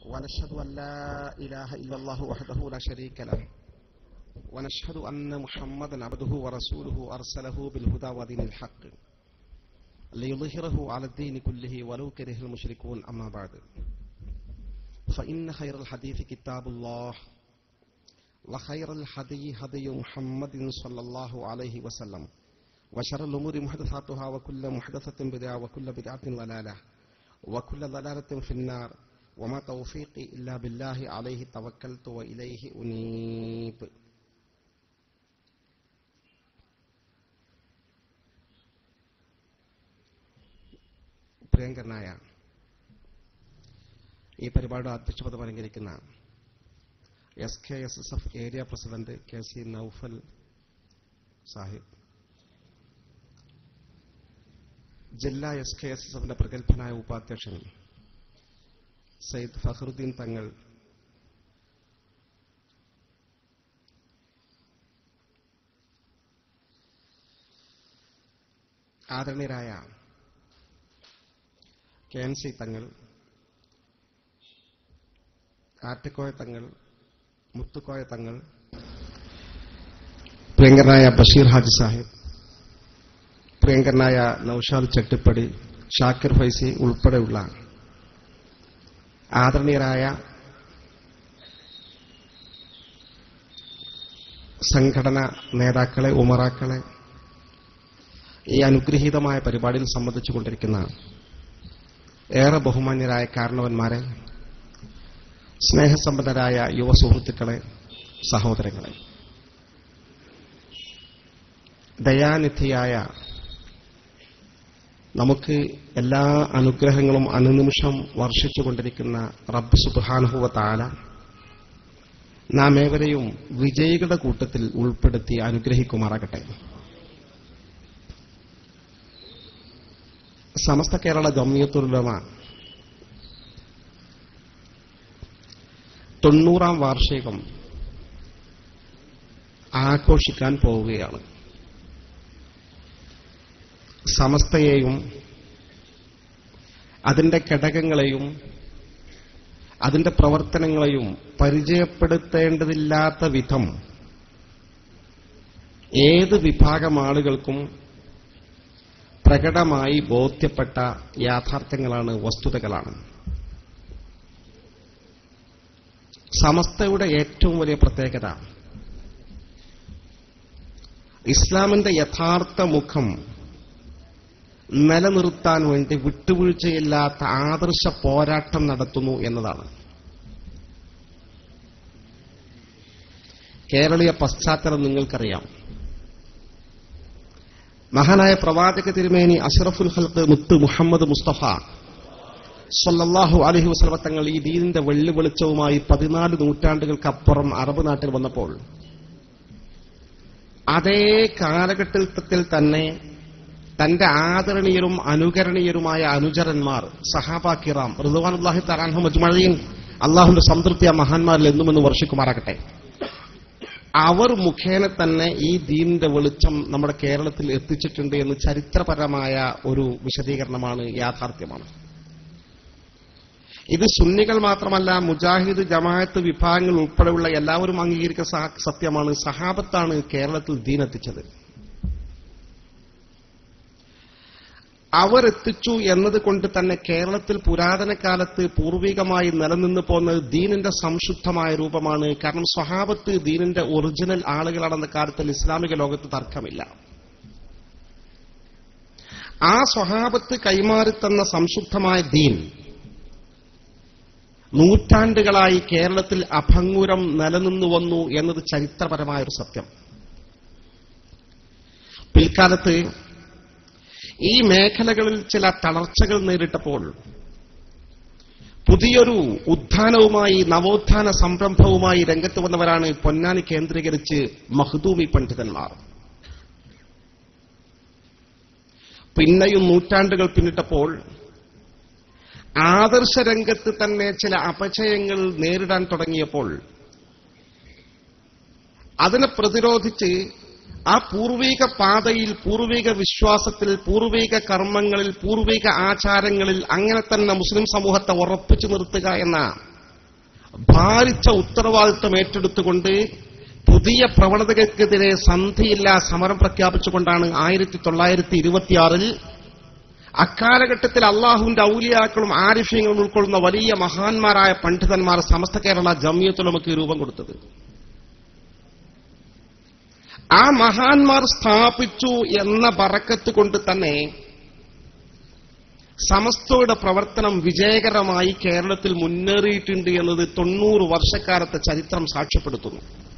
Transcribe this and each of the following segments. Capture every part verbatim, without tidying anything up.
ونشهد أن لا إله إلا الله وحده لا شريك له ونشهد أن محمدا عبده ورسوله أرسله بالهدى ودين الحق ليظهره على الدين كله ولو كره المشركون. أما بعد، فإن خير الحديث كتاب الله وخير الهدي هدي محمد صلى الله عليه وسلم وشر الأمور محدثاتها وكل محدثة بدعة وكل بدعة ضلالة وكل ضلالة في النار وما توفيقي إلا بالله عليه توكلت وإليه أنيب. പ്രിയങ്കരനായ ഈ പരിപാടിയുടെ അധ്യക്ഷപദം അലങ്കരിക്കുന്ന S K S S F area president K C Naufal Sahib, ജില്ലാ എസ് കെ എസ് എസ് എഫിന്റെ പ്രഗത്ഭനായ ഉപാധ്യക്ഷൻ സയ്യിദ് ഫഖറുദ്ദീൻ തങ്ങൾ, ആദരണീയരായ കെ എൻ സി തങ്ങൾ, ആറ്റക്കോയ തങ്ങൾ, മുത്തുക്കോയ തങ്ങൾ, പ്രിയങ്കരനായ ബഷീർ ഹാജി സാഹിബ്, പ്രിയങ്കരനായ നൌഷാദ് ചെട്ടിപ്പടി, ഷാക്കിർ ഫൈസി ഉൾപ്പെടെയുള്ള ആദരണീയരായ സംഘടനാ നേതാക്കളെ, ഉമറാക്കളെ, ഈ അനുഗ്രഹീതമായ പരിപാടിയിൽ സംബന്ധിച്ചുകൊണ്ടിരിക്കുന്ന ഏറെ ബഹുമാന്യരായ കാരണവന്മാരെ, സ്നേഹസമ്പന്നരായ യുവ സുഹൃത്തുക്കളെ, സഹോദരങ്ങളെ, ദയാനിധിയായ നമുക്ക് എല്ലാ അനുഗ്രഹങ്ങളും അനുനിമിഷം വർഷിച്ചുകൊണ്ടിരിക്കുന്ന റബ്ബ് സുബ്ഹാനഹു വ തആല നാം ഏവരെയും വിജയികളുടെ കൂട്ടത്തിൽ ഉൾപ്പെടുത്തി അനുഗ്രഹിക്കുമാറാകട്ടെ. സമസ്ത കേരള ജംഇയ്യത്തുൽ ഉലമ തൊണ്ണൂറാം വാർഷികം ആഘോഷിക്കാൻ പോവുകയാണ്. സമസ്തയെയും അതിന്റെ ഘടകങ്ങളെയും അതിന്റെ പ്രവർത്തനങ്ങളെയും പരിചയപ്പെടുത്തേണ്ടതില്ലാത്ത വിധം ഏത് വിഭാഗം ആളുകൾക്കും പ്രകടമായി ബോധ്യപ്പെട്ട യാഥാർത്ഥ്യങ്ങളാണ്, വസ്തുതകളാണ്. സമസ്തയുടെ ഏറ്റവും വലിയ പ്രത്യേകത ഇസ്ലാമിന്റെ യഥാർത്ഥ മുഖം നിലനിർത്താൻ വേണ്ടി വിട്ടുവീഴ്ചയില്ലാത്ത ആദർശ പോരാട്ടം നടത്തുന്നു എന്നതാണ്. കേരളീയ പശ്ചാത്തലം നിങ്ങൾക്കറിയാം. മഹാനായ പ്രവാചക തിരുമേനി അഷ്റഫുൽ ഖൽഖ് മുത്ത് മുഹമ്മദ് മുസ്തഫ സ്വല്ലല്ലാഹു അലൈഹി വസല്ലം തങ്ങൾ ഈ ദീനിന്റെ വെള്ളി വെളിച്ചവുമായി പതിനാല് നൂറ്റാണ്ടുകൾക്കപ്പുറം അറബ് നാട്ടിൽ വന്നപ്പോൾ അതേ കാലഘട്ടത്തിൽ തന്നെ തന്റെ ആദരണീയരും അനുകരണീയരുമായ അനുചരന്മാർ, സഹാബാ കിറാം റിദ്വാനുല്ലാഹി തആല അൻഹും അജ്മഈൻ, അല്ലാഹുവിന്റെ സംതൃപ്തി ആ മഹാന്മാരിൽ എന്നുമെന്ന് വർഷിക്കുമാറാകട്ടെ, അവർ മുഖേന തന്നെ ഈ ദീനിന്റെ വെളിച്ചം നമ്മുടെ കേരളത്തിൽ എത്തിച്ചിട്ടുണ്ട് എന്ന് ചരിത്രപരമായ ഒരു വിശദീകരണമാണ്, യാഥാർത്ഥ്യമാണ്. ഇത് സുന്നികൾ മാത്രമല്ല, മുജാഹിദ്, ജമാഅത്ത് വിഭാഗങ്ങൾ ഉൾപ്പെടെയുള്ള എല്ലാവരും അംഗീകരിക്കുന്ന സത്യമാണ്. സഹാബത്താണ് കേരളത്തിൽ ദീൻ എത്തിച്ചത്. അവരെത്തിച്ചു എന്നതുകൊണ്ട് തന്നെ കേരളത്തിൽ പുരാതന കാലത്ത് പൂർവികമായി നിലനിന്ന് പോകുന്നത് ദീനിന്റെ സംശുദ്ധമായ രൂപമാണ്. കാരണം സ്വഹാബത്ത് ദീനിന്റെ ഒറിജിനൽ ആളുകളാണെന്ന കാര്യത്തിൽ ഇസ്ലാമിക ലോകത്ത് തർക്കമില്ല. ആ സ്വഹാബത്ത് കൈമാറിത്തന്ന സംശുദ്ധമായ ദീൻ നൂറ്റാണ്ടുകളായി കേരളത്തിൽ അഭംഗുരം നിലനിന്നു വന്നു എന്നത് ചരിത്രപരമായൊരു സത്യം. പിൽക്കാലത്ത് ഈ മേഖലകളിൽ ചില തളർച്ചകൾ നേരിട്ടപ്പോൾ പുതിയൊരു ഉത്ഥാനവുമായി, നവോത്ഥാന സംരംഭവുമായി രംഗത്ത് വന്നവരാണ് പൊന്നാനി കേന്ദ്രീകരിച്ച് മഖ്ദൂമി പണ്ഡിതന്മാർ. പിന്നെയും നൂറ്റാണ്ടുകൾ പിന്നിട്ടപ്പോൾ ആദർശ രംഗത്ത് തന്നെ ചില അപചയങ്ങൾ നേരിടാൻ തുടങ്ങിയപ്പോൾ അതിനെ പ്രതിരോധിച്ച് ആ പൂർവിക പാതയിൽ, പൂർവിക വിശ്വാസത്തിൽ, പൂർവിക കർമ്മങ്ങളിൽ, പൂർവിക ആചാരങ്ങളിൽ അങ്ങനെ തന്നെ മുസ്ലിം സമൂഹത്തെ ഉറപ്പിച്ചു നിർത്തുക എന്ന ഭാരിച്ച ഉത്തരവാദിത്വം ഏറ്റെടുത്തുകൊണ്ട് പുതിയ പ്രവണതകൾക്കെതിരെ സന്ധിയില്ലാ സമരം പ്രഖ്യാപിച്ചുകൊണ്ടാണ് ആയിരത്തി തൊള്ളായിരത്തി ഇരുപത്തിയാറിൽ അക്കാലഘട്ടത്തിൽ അള്ളാഹുവിന്റെ ഔലിയാക്കളും ആരിഫ്യങ്ങളും ഉൾക്കൊള്ളുന്ന വലിയ മഹാന്മാരായ പണ്ഡിതന്മാർ സമസ്ത കേരള ജംഇയ്യത്തുൽ ഉലമക്ക് രൂപം കൊടുത്തത്. ആ മഹാന്മാർ സ്ഥാപിച്ചു എന്ന ബറക്കത്ത് കൊണ്ട് തന്നെ സമസ്തയുടെ പ്രവർത്തനം വിജയകരമായി കേരളത്തിൽ മുന്നേറിയിട്ടുണ്ട് എന്നത് തൊണ്ണൂറ് വർഷക്കാലത്തെ ചരിത്രം സാക്ഷ്യപ്പെടുത്തുന്നു.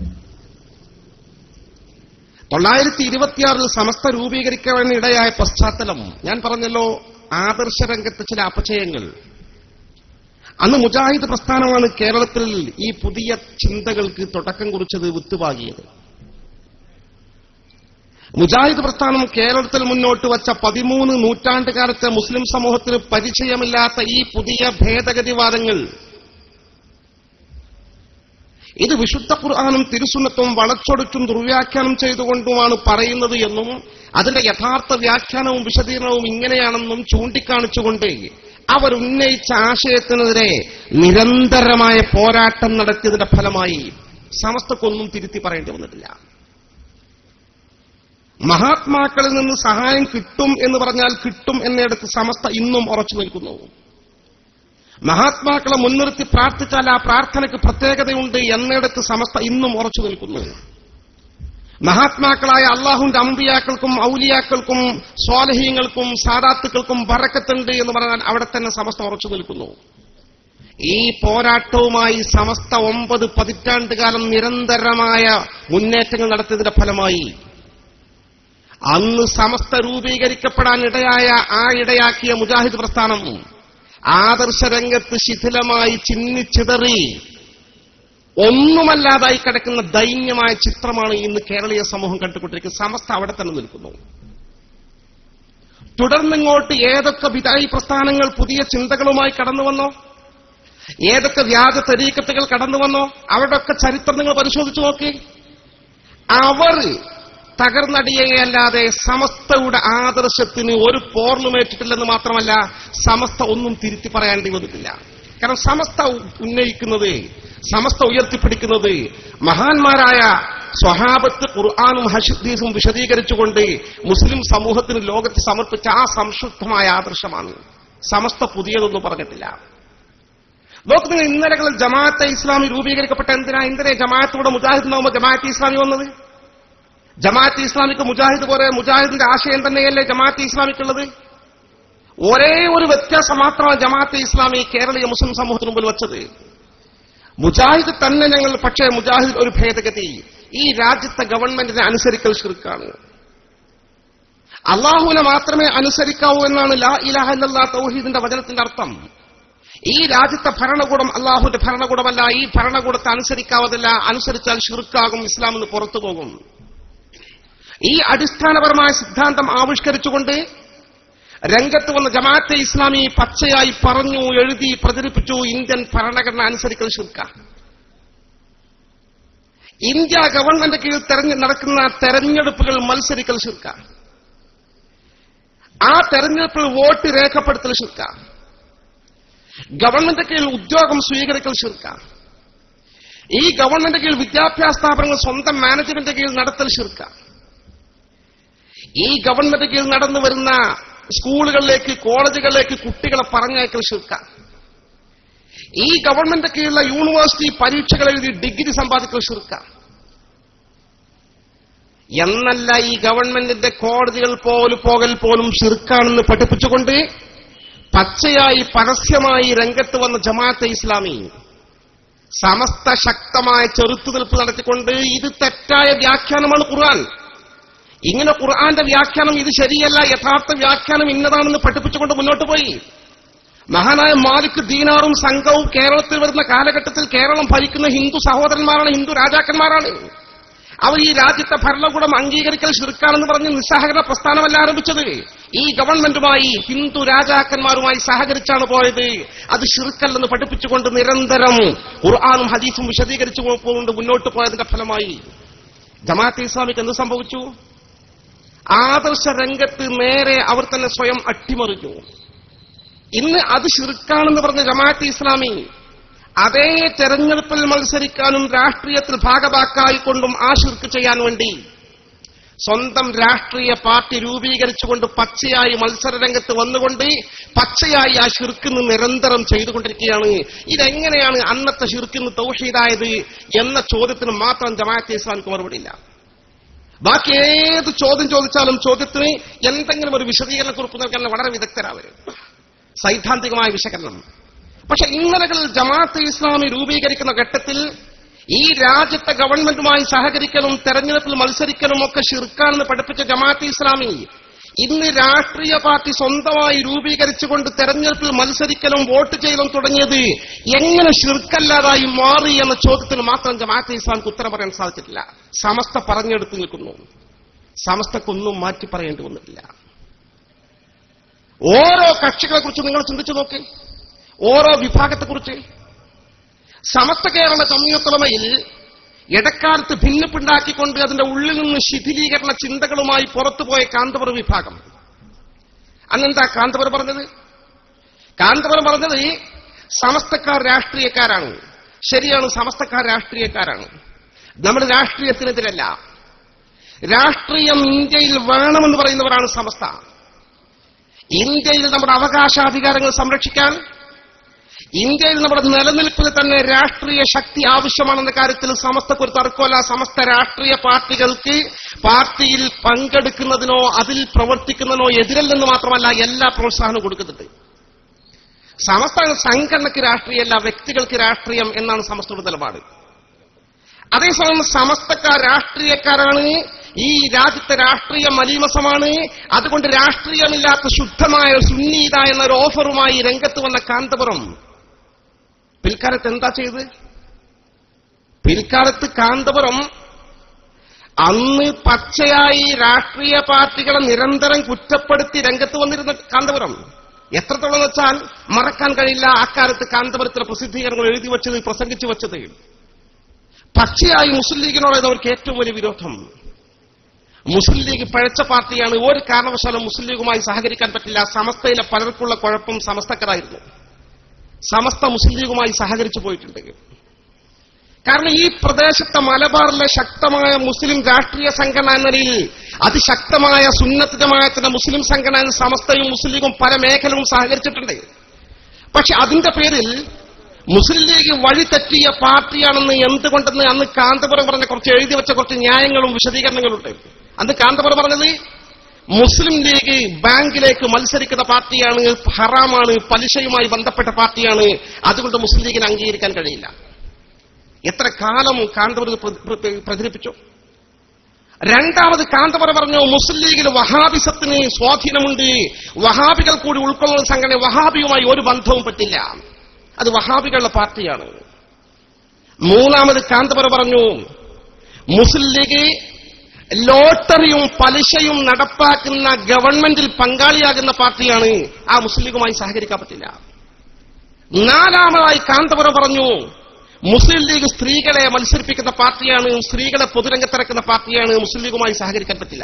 തൊള്ളായിരത്തി ഇരുപത്തിയാറിൽ സമസ്ത രൂപീകരിക്കാനിടയായ പശ്ചാത്തലം ഞാൻ പറഞ്ഞല്ലോ. ആദർശ രംഗത്തെ ചില അപചയങ്ങൾ. അന്ന് മുജാഹിദ് പ്രസ്ഥാനമാണ് കേരളത്തിൽ ഈ പുതിയ ചിന്തകൾക്ക് തുടക്കം കുറിച്ചത്, വിത്തുപാകിയത്. മുജാഹിദ് പ്രസ്ഥാനം കേരളത്തിൽ മുന്നോട്ട് വച്ച പതിമൂന്ന് നൂറ്റാണ്ടുകാലത്തെ മുസ്ലിം സമൂഹത്തിന് പരിചയമില്ലാത്ത ഈ പുതിയ ഭേദഗതിവാദങ്ങൾ, ഇത് വിശുദ്ധ ഖുർആനും തിരുസുന്നത്തും വളച്ചൊടിച്ചും ദുർവ്യാഖ്യാനം ചെയ്തുകൊണ്ടുമാണ് പറയുന്നത് എന്നും അതിന്റെ യഥാർത്ഥ വ്യാഖ്യാനവും വിശദീകരണവും ഇങ്ങനെയാണെന്നും ചൂണ്ടിക്കാണിച്ചുകൊണ്ട് അവരുന്നയിച്ച ആശയത്തിനെതിരെ നിരന്തരമായ പോരാട്ടം നടത്തിയതിന്റെ ഫലമായി സമസ്തക്കൊന്നും തിരുത്തി പറയേണ്ടി വന്നിട്ടില്ല. മഹാത്മാക്കളിൽ നിന്ന് സഹായം കിട്ടും എന്ന് പറഞ്ഞാൽ കിട്ടും എന്നിടത്ത് സമസ്ത ഇന്നും ഉറച്ചു നിൽക്കുന്നു. മഹാത്മാക്കളെ മുൻനിർത്തി പ്രാർത്ഥിച്ചാൽ ആ പ്രാർത്ഥനയ്ക്ക് പ്രത്യേകതയുണ്ട് എന്നിടത്ത് സമസ്ത ഇന്നും ഉറച്ചു നിൽക്കുന്നു. മഹാത്മാക്കളായ അള്ളാഹുവിന്റെ അമ്പിയാക്കൾക്കും ഔലിയാക്കൾക്കും സ്വാലിഹീങ്ങൾക്കും സാദാത്തുക്കൾക്കും ബറക്കത്തുണ്ട് എന്ന് പറഞ്ഞാൽ അവിടെ തന്നെ സമസ്ത ഉറച്ചു നിൽക്കുന്നു. ഈ പോരാട്ടവുമായി സമസ്ത ഒമ്പത് പതിറ്റാണ്ടുകാലം നിരന്തരമായ മുന്നേറ്റങ്ങൾ നടത്തിയതിന്റെ ഫലമായി അന്ന് സമസ്ത രൂപീകരിക്കപ്പെടാൻ ഇടയായ ആ ഇടയാക്കിയ മുജാഹിദ് പ്രസ്ഥാനം ആദർശ രംഗത്ത് ശിഥിലമായി ചിന്നിച്ചിതറി ഒന്നുമല്ലാതായി കിടക്കുന്ന ദൈന്യമായ ചിത്രമാണ് ഇന്ന് കേരളീയ സമൂഹം കണ്ടുകൊണ്ടിരിക്കുന്നത്. സമസ്ത അവിടെ തന്നെ നിൽക്കുന്നു. തുടർന്നിങ്ങോട്ട് ഏതൊക്കെ ബിദഅി പ്രസ്ഥാനങ്ങൾ പുതിയ ചിന്തകളുമായി കടന്നുവന്നോ, ഏതൊക്കെ വ്യാജ തരീഖത്തുകൾ കടന്നുവന്നോ, അവരുടെയൊക്കെ ചരിത്രം നിങ്ങൾ പരിശോധിച്ചു നോക്കി. അവർ തകർന്നടിയുകയല്ലാതെ സമസ്തയുടെ ആദർശത്തിന് ഒരു പോർലുമേറ്റിട്ടില്ലെന്ന് മാത്രമല്ല, സമസ്ത ഒന്നും തിരുത്തി പറയേണ്ടി വന്നിട്ടില്ല. കാരണം സമസ്ത ഉന്നയിക്കുന്നത്, സമസ്ത ഉയർത്തിപ്പിടിക്കുന്നത് മഹാന്മാരായ സ്വഹാബത്ത് ഖുർആനും ഹദീസും വിശദീകരിച്ചുകൊണ്ട് മുസ്ലിം സമൂഹത്തിന് ലോകത്ത് സമർപ്പിച്ച ആ സംശുദ്ധമായ ആദർശമാണ്. സമസ്ത പുതിയതൊന്നും പറഞ്ഞിട്ടില്ല. ലോകത്തിന് ഇന്നലകളിൽ ജമാഅത്തെ ഇസ്ലാമി രൂപീകരിക്കപ്പെട്ട എന്തിനാ? എന്തിനാ ജമാഅത്തൂടെ മുജാഹിദ് ഉണ്ടാവുമ്പോൾ ജമാഅത്തെ ഇസ്ലാമി വന്നത്? ജമാഅത്തെ ഇസ്ലാമിക്ക് മുജാഹിദ് പോലെ മുജാഹിദിന്റെ ആശയം തന്നെയല്ലേ ജമാഅത്തെ ഇസ്ലാമിക്കുള്ളത്? ഒരേ ഒരു വ്യത്യാസം മാത്രമാണ് ജമാഅത്തെ ഇസ്ലാമി കേരളീയ മുസ്ലിം സമൂഹത്തിന് മുമ്പിൽ വെച്ചത്. മുജാഹിദ് തന്നെ ഞങ്ങൾ, പക്ഷേ മുജാഹിദ് ഒരു ഭേദഗതി, ഈ രാജ്യത്തെ ഗവൺമെന്റിനെ അനുസരിക്കൽ ശിർക്കാണ്. അള്ളാഹുവിനെ മാത്രമേ അനുസരിക്കാവൂ എന്നാണ് ലാ ഇലാഹ ഇല്ലല്ലാഹ് തൗഹീദിന്റെ വചനത്തിന്റെ അർത്ഥം. ഈ രാജ്യത്തെ ഭരണകൂടം അള്ളാഹുവിന്റെ ഭരണകൂടമല്ല. ഈ ഭരണകൂടത്തെ അനുസരിക്കാവതല്ല. അനുസരിച്ചാൽ ശിർക്കാകും, ഇസ്ലാമിൽ നിന്ന് പുറത്തു പോകും. ഈ അടിസ്ഥാനപരമായ സിദ്ധാന്തം ആവിഷ്കരിച്ചുകൊണ്ട് രംഗത്ത് വന്ന ജമാഅത്തെ ഇസ്ലാമി പച്ചയായി പറഞ്ഞു, എഴുതി, പ്രചരിപ്പിച്ചു ഇന്ത്യൻ ഭരണഘടന അനുസരിക്കൽ ശിർക്ക. ഇന്ത്യ ഗവൺമെന്റ് കീഴിൽ തെരഞ്ഞ് നടക്കുന്ന തെരഞ്ഞെടുപ്പുകൾ മത്സരിക്കൽ ശിർക്ക. ആ തെരഞ്ഞെടുപ്പിൽ വോട്ട് രേഖപ്പെടുത്തൽ ശിർക്ക. ഗവൺമെന്റ് കീഴിൽ ഉദ്യോഗം സ്വീകരിക്കൽ ശിർക്ക. ഈ ഗവൺമെന്റ് കീഴിൽ വിദ്യാഭ്യാസ സ്ഥാപനങ്ങൾ സ്വന്തം മാനേജ്മെന്റ് കീഴിൽ നടത്തൽ ശിർക്ക. ഈ ഗവൺമെന്റ് കീഴിൽ നടന്നു വരുന്ന സ്കൂളുകളിലേക്ക്, കോളേജുകളിലേക്ക് കുട്ടികളെ പറഞ്ഞയക്കൽ ശിർക്ക. ഈ ഗവൺമെന്റ് കീഴിലുള്ള യൂണിവേഴ്സിറ്റി പരീക്ഷകൾ എഴുതി ഡിഗ്രി സമ്പാദിക്കൽ ശിർക്ക. എന്നല്ല, ഈ ഗവൺമെന്റിന്റെ കോടതികൾ പോലും പോകൽ പോലും ശിർക്കാണെന്ന് പഠിപ്പിച്ചുകൊണ്ട് പച്ചയായി പരസ്യമായി രംഗത്ത് വന്ന ജമാഅത്തെ ഇസ്ലാമി സമസ്ത ശക്തമായ ചെറുത്തുനിൽപ്പ് നടത്തിക്കൊണ്ട് ഇത് തെറ്റായ വ്യാഖ്യാനമാണ് ഖുർആൻ, ഇങ്ങനെ ഖുർആന്റെ വ്യാഖ്യാനം ഇത് ശരിയല്ല, യഥാർത്ഥ വ്യാഖ്യാനം ഇന്നതാണെന്ന് പഠിപ്പിച്ചുകൊണ്ട് മുന്നോട്ട് പോയി. മഹാനായ മാലിക് ദീനാറും സംഘവും കേരളത്തിൽ വരുന്ന കാലഘട്ടത്തിൽ കേരളം ഭരിക്കുന്ന ഹിന്ദു സഹോദരന്മാരാണ്, ഹിന്ദു രാജാക്കന്മാരാണ്. അവർ ഈ രാജ്യത്തെ ഭരണകൂടം അംഗീകരിക്കൽ ശിർക്കാണെന്ന് പറഞ്ഞ് നിസ്സഹകരണ പ്രസ്ഥാനമല്ല ആരംഭിച്ചത്. ഈ ഗവൺമെന്റുമായി ഹിന്ദു രാജാക്കന്മാരുമായി സഹകരിച്ചാണ് പോയത്. അത് ശിർക്കല്ലെന്ന് പഠിപ്പിച്ചുകൊണ്ട് നിരന്തരം ഖുർആനും ഹദീസും വിശദീകരിച്ചുകൊണ്ട് മുന്നോട്ട് പോയതിന്റെ ഫലമായി ജമാഅത്തെ ഇസ്ലാമിക്ക് എന്ത് സംഭവിച്ചു? ആദർശ രംഗത്ത് നേരെ അവർ തന്നെ സ്വയം അട്ടിമറിഞ്ഞു. ഇന്ന് അത് ശിർക്കാണെന്ന് പറഞ്ഞ ജമാഅത്തെ ഇസ്ലാമി അതേ തെരഞ്ഞെടുപ്പിൽ മത്സരിക്കാനും രാഷ്ട്രീയത്തിൽ ഭാഗവാക്കായിക്കൊണ്ടും ആ ശിർക്ക് ചെയ്യാൻ വേണ്ടി സ്വന്തം രാഷ്ട്രീയ പാർട്ടി രൂപീകരിച്ചുകൊണ്ട് പച്ചയായി മത്സരരംഗത്ത് വന്നുകൊണ്ട് പച്ചയായി ആ ശിർക്കിന് നിരന്തരം ചെയ്തുകൊണ്ടിരിക്കുകയാണ്. ഇതെങ്ങനെയാണ് അന്നത്തെ ശിർക്കിന് തൗഹീദായത് എന്ന ചോദ്യത്തിന് മാത്രം ജമാഅത്തെ ഇസ്ലാമിക്ക് മറുപടിയില്ല. ബാക്കി ഏത് ചോദ്യം ചോദിച്ചാലും ചോദ്യത്തിന് എന്തെങ്കിലും ഒരു വിശദീകരണ കുറിപ്പ് നൽകാൻ വളരെ വിദഗ്ധരാവരും, സൈദ്ധാന്തികമായ വിശകലനം. പക്ഷെ ഇന്നലകൾ ജമാഅത്തെ ഇസ്ലാമി രൂപീകരിക്കുന്ന ഘട്ടത്തിൽ ഈ രാജ്യത്തെ ഗവൺമെന്റുമായി സഹകരിക്കലും തെരഞ്ഞെടുപ്പിൽ മത്സരിക്കലും ഒക്കെ ശിർക്കാണെന്ന് പഠിപ്പിച്ച ജമാഅത്തെ ഇസ്ലാമി ഇന്ന് രാഷ്ട്രീയ പാർട്ടി സ്വന്തമായി രൂപീകരിച്ചുകൊണ്ട് തെരഞ്ഞെടുപ്പിൽ മത്സരിക്കലും വോട്ട് ചെയ്യലും തുടങ്ങിയത് എങ്ങനെ ശിർക്കല്ലാതായി മാറി എന്ന ചോദ്യത്തിന് മാത്രം ജമാഅത്തെ ഇസ്ലാമിക്ക് ഉത്തരം പറയാൻ സാധിച്ചിട്ടില്ല. സമസ്ത പറഞ്ഞെടുത്ത് നിൽക്കുന്നു. സമസ്തക്കൊന്നും മാറ്റി പറയേണ്ടി വന്നിട്ടില്ല. ഓരോ കക്ഷികളെ കുറിച്ച് നിങ്ങൾ ചിന്തിച്ചു നോക്കി, ഓരോ വിഭാഗത്തെക്കുറിച്ച്. സമസ്ത കേരള ജംഇയ്യത്തുൽ ഇടക്കാലത്ത് ഭിന്നിപ്പുണ്ടാക്കിക്കൊണ്ട് അതിന്റെ ഉള്ളിൽ നിന്ന് ശിഥിലീകരണ ചിന്തകളുമായി പുറത്തുപോയ കാന്തപുരം വിഭാഗം. അന്നെന്താ കാന്തപുരം പറഞ്ഞത്? കാന്തപുരം പറഞ്ഞത് സമസ്തക്കാർ രാഷ്ട്രീയക്കാരാണ്. ശരിയാണ്, സമസ്തക്കാർ രാഷ്ട്രീയക്കാരാണ്. നമ്മുടെ രാഷ്ട്രീയത്തിനെതിരല്ല. രാഷ്ട്രീയം ഇന്ത്യയിൽ വേണമെന്ന് പറയുന്നവരാണ് സമസ്ത. ഇന്ത്യയിൽ നമ്മുടെ അവകാശാധികാരങ്ങൾ സംരക്ഷിക്കാൻ, ഇന്ത്യയിൽ നമ്മുടെ നിലനിൽപ്പിന് തന്നെ രാഷ്ട്രീയ ശക്തി ആവശ്യമാണെന്ന കാര്യത്തിൽ സമസ്തക്കൊരു തർക്കമല്ല. സമസ്ത രാഷ്ട്രീയ പാർട്ടികൾക്ക് പാർട്ടിയിൽ പങ്കെടുക്കുന്നതിനോ അതിൽ പ്രവർത്തിക്കുന്നതിനോ എതിരല്ലെന്ന് മാത്രമല്ല എല്ലാ പ്രോത്സാഹനവും കൊടുക്കുന്നുണ്ട്. സമസ്ത സംഘടനയ്ക്ക് രാഷ്ട്രീയമല്ല, വ്യക്തികൾക്ക് രാഷ്ട്രീയം എന്നാണ് സമസ്തയുടെ നിലപാട്. അതേസമയം സമസ്തക്കാർ രാഷ്ട്രീയക്കാരാണ്. ഈ രാജ്യത്തെ രാഷ്ട്രീയ മലീമസമാണ്. അതുകൊണ്ട് രാഷ്ട്രീയമില്ലാത്ത ശുദ്ധമായ സുന്നീത എന്നൊരു ഓഫറുമായി രംഗത്ത് വന്ന കാന്തപുരം പിൽക്കാലത്ത് എന്താ ചെയ്ത്? പിൽക്കാലത്ത് കാന്തപുരം അന്ന് പച്ചയായി രാഷ്ട്രീയ പാർട്ടികളെ നിരന്തരം കുറ്റപ്പെടുത്തി രംഗത്ത് വന്നിരുന്ന കാന്തപുരം എത്രത്തോളം വെച്ചാൽ മറക്കാൻ കഴിയില്ല. അക്കാലത്ത് കാന്തപുരത്തിലെ പ്രസിദ്ധീകരണങ്ങൾ എഴുതി വച്ചത്, പ്രസംഗിച്ചു വച്ചത് പച്ചയായി മുസ്ലിം ലീഗിനോടായിരുന്നു അവർക്ക് ഏറ്റവും വലിയ വിരോധം. മുസ്ലിം ലീഗ് പഴച്ച പാർട്ടിയാണ്, ഒരു കാരണവശാലും മുസ്ലിം ലീഗുമായി സഹകരിക്കാൻ പറ്റില്ല. സമസ്തയിലെ പലർക്കുള്ള കുഴപ്പം സമസ്തക്കാരായിരുന്നു. സമസ്ത മുസ്ലിം ലീഗുമായി സഹകരിച്ചു പോയിട്ടുണ്ട്. കാരണം ഈ പ്രദേശത്തെ മലബാറിലെ ശക്തമായ മുസ്ലിം രാഷ്ട്രീയ സംഘടന എന്ന നിലയിൽ അതിശക്തമായ സുന്നത്ത് ജമാഅത്തിന്റെ മുസ്ലിം സംഘടന എന്ന സമസ്തയും മുസ്ലിം ലീഗും പല മേഖലകളും സഹകരിച്ചിട്ടുണ്ട്. പക്ഷെ അതിന്റെ പേരിൽ മുസ്ലിം ലീഗ് വഴിതെറ്റിയ പാർട്ടിയാണെന്ന് എന്തുകൊണ്ടെന്ന് അന്ന് കാന്തപുരം പറഞ്ഞ കുറച്ച് എഴുതി വെച്ച കുറച്ച് ന്യായങ്ങളും വിശദീകരണങ്ങളുണ്ട്. അന്ന് കാന്തപുരം പറഞ്ഞത് മുസ്ലിം ലീഗ് ബാങ്കിലേക്ക് മത്സരിക്കുന്ന പാർട്ടിയാണ്, ഹറാമാണ്, പലിശയുമായി ബന്ധപ്പെട്ട പാർട്ടിയാണ്, അതുകൊണ്ട് മുസ്ലിം ലീഗിനെ അംഗീകരിക്കാൻ കഴിയില്ല. എത്ര കാലം കാന്തപുരം പ്രചരിപ്പിച്ചു. രണ്ടാമത് കാന്തപുരം പറഞ്ഞു മുസ്ലിം ലീഗിൽ വഹാബിസത്തിന് സ്വാധീനമുണ്ട്, വഹാബികൾ കൂടി ഉൾക്കൊള്ളുന്ന സംഘടന, വഹാബിയുമായി ഒരു ബന്ധവും പറ്റില്ല, അത് വഹാബികളുടെ പാർട്ടിയാണ്. മൂന്നാമത് കാന്തപുരം പറഞ്ഞു മുസ്ലിം ലീഗ് ലോട്ടറിയും പലിശയും നടപ്പാക്കുന്ന ഗവൺമെന്റിൽ പങ്കാളിയാകുന്ന പാർട്ടിയാണ്, ആ മുസ്ലിം ലീഗുമായി സഹകരിക്കാൻ പറ്റില്ല. നാലാമതായി കാന്തപുരം പറഞ്ഞു മുസ്ലിം ലീഗ് സ്ത്രീകളെ മത്സരിപ്പിക്കുന്ന പാർട്ടിയാണ്, സ്ത്രീകളെ പൊതുരംഗത്തിറക്കുന്ന പാർട്ടിയാണ്, മുസ്ലിം ലീഗുമായി സഹകരിക്കാൻ പറ്റില്ല.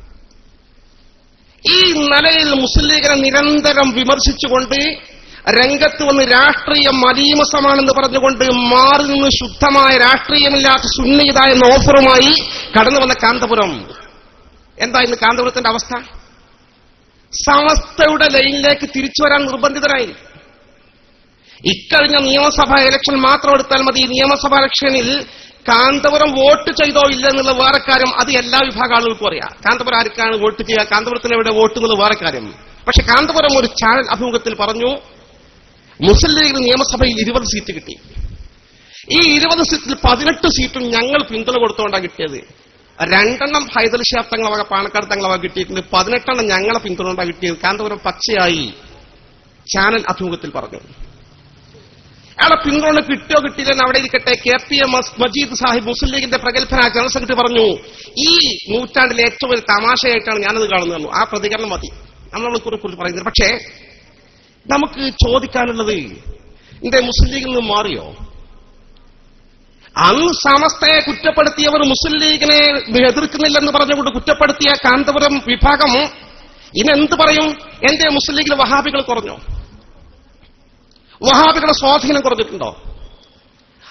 ഈ നിലയിൽ മുസ്ലിം ലീഗിനെ നിരന്തരം വിമർശിച്ചുകൊണ്ട് രംഗത്ത് വന്ന് രാഷ്ട്രീയ മലീമസമാണെന്ന് പറഞ്ഞുകൊണ്ട് മാറി നിന്ന് ശുദ്ധമായ രാഷ്ട്രീയമില്ലാത്ത സുന്നീത എന്ന ഓഫറുമായി കടന്നു വന്ന കാന്തപുരം. എന്താ ഇന്ന് കാന്തപുരത്തിന്റെ അവസ്ഥ? സമസ്തയുടെ ലൈനിലേക്ക് തിരിച്ചു വരാൻ നിർബന്ധിതരായി. ഇക്കഴിഞ്ഞ നിയമസഭാ ഇലക്ഷൻ മാത്രം എടുത്താൽ മതി. നിയമസഭാ ഇലക്ഷനിൽ കാന്തപുരം വോട്ട് ചെയ്തോ ഇല്ല എന്നുള്ള വേറെ കാര്യം അത് എല്ലാ വിഭാഗം ആളുകൾക്കും അറിയാം. കാന്തപുരം ആർക്കാണ് വോട്ട് ചെയ്യുക, കാന്തപുരത്തിന് എവിടെ വോട്ട് എന്നുള്ള വേറെ കാര്യം. പക്ഷെ കാന്തപുരം ഒരു ചാനൽ അഭിമുഖത്തിൽ പറഞ്ഞു മുസ്ലിം ലീഗിന് നിയമസഭയിൽ ഇരുപത് സീറ്റ് കിട്ടി. ഈ ഇരുപത് സീറ്റിൽ പതിനെട്ട് സീറ്റും ഞങ്ങൾ പിന്തുണ കൊടുത്തുകൊണ്ടാണ് കിട്ടിയത്. രണ്ടെണ്ണം ഹൈദർ ഷിഹാബ് തങ്ങളെ വക പാണക്കാട് തങ്ങളെ വക കിട്ടിയിട്ടുണ്ട്, പതിനെട്ടെണ്ണം ഞങ്ങളെ പിന്തുണ കൊണ്ടാണ് കിട്ടിയത്. കാന്തപുരം പച്ചയായി ചാനൽ അഭിമുഖത്തിൽ പറഞ്ഞു. അയാളെ പിന്തുണ കിട്ടിയോ കിട്ടിയില്ലെന്ന് അവിടെ ഇരിക്കട്ടെ. K P M Majeed Sahib Muslim ലീഗിന്റെ പ്രഗത്ഭനായ ജനറൽ സെക്രട്ടറി പറഞ്ഞു ഈ നൂറ്റാണ്ടിലെ ഏറ്റവും വലിയ തമാശയായിട്ടാണ് ഞാനത് കാണുന്നത്. ആ പ്രതികരണം മതി നമ്മളെ കുറിച്ച് പറയുന്നത്. പക്ഷേ നമുക്ക് ചോദിക്കാനുള്ളത് ഇന്ത്യ മുസ്ലിം ലീഗിൽ നിന്ന് മാറിയോ? അന്ന് സമസ്തയെ കുറ്റപ്പെടുത്തിയവർ മുസ്ലിം ലീഗിനെ എതിർക്കുന്നില്ലെന്ന് പറഞ്ഞുകൊണ്ട് കുറ്റപ്പെടുത്തിയ കാന്തപുരം വിഭാഗം ഇന്നെന്ത് പറയും? എന്റെ മുസ്ലിം ലീഗിൽ വഹാബികൾ കുറഞ്ഞോ? വഹാബികളുടെ സ്വാധീനം കുറഞ്ഞിട്ടുണ്ടോ?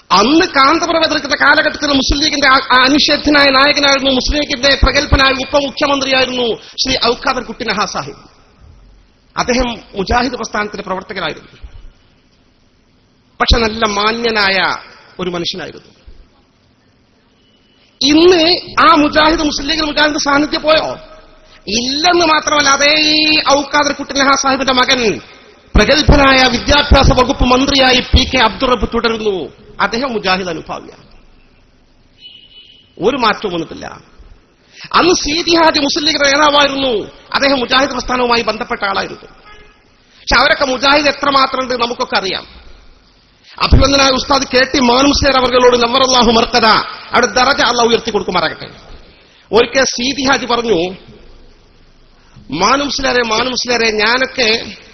അന്ന് കാന്തപുരം എതിർക്കുന്ന കാലഘട്ടത്തിൽ മുസ്ലിം ലീഗിന്റെ അനിഷേധ്യനായ നായകനായിരുന്നു, മുസ്ലിം ലീഗിന്റെ പ്രഗത്ഭനായ ഉപമുഖ്യമന്ത്രിയായിരുന്നു ശ്രീ ഔക്കാദർ കുട്ടി നഹാ സാഹിബ്. അദ്ദേഹം മുജാഹിദ് പ്രസ്ഥാനത്തിന്റെ പ്രവർത്തകരായിരുന്നു. പക്ഷെ നല്ല മാന്യനായ ഒരു മനുഷ്യനായിരുന്നു. ഇന്ന് ആ മുജാഹിദ് മുസ്ലിം ലീഗിൽ മുജാഹിദ് സാന്നിധ്യം പോയോ? ഇല്ലെന്ന് മാത്രമല്ല, അതേ ഔക്കാദർ കുട്ടി നഹാ സാഹിബിന്റെ മകൻ പ്രഗത്ഭനായ വിദ്യാഭ്യാസ വകുപ്പ് മന്ത്രിയായി പി കെ അബ്ദുൾ റബ്ബ് തുടരുന്നു. അദ്ദേഹം മുജാഹിദ് അനുഭാവിയാണ്. ഒരു മാറ്റവും വന്നിട്ടില്ല. അന്ന് സീതി ഹാജി മുസ്ലിം ലീഗിന്റെ നേതാവായിരുന്നു. അദ്ദേഹം മുജാഹിദ് പ്രസ്ഥാനവുമായി ബന്ധപ്പെട്ട ആളായിരുന്നു. പക്ഷെ അവരൊക്കെ മുജാഹിദ് എത്രമാത്രമുണ്ട് നമുക്കൊക്കെ അറിയാം. അഭിനന്ദനായ ഉസ്താദ് കെ ടി മാനുസ്ലേർ അവர்களോട് നവറല്ലാഹു മർക്കദ അവിടെ ദറജ അല്ലാഹു ഉയർത്തി കൊടുക്കുമാറാകട്ടെ. ഒരിക്കൽ സീതി ഹാജി പറഞ്ഞു, മാനുസ്ലേരെ മാനുസ്ലേരെ ഞാനൊക്കെ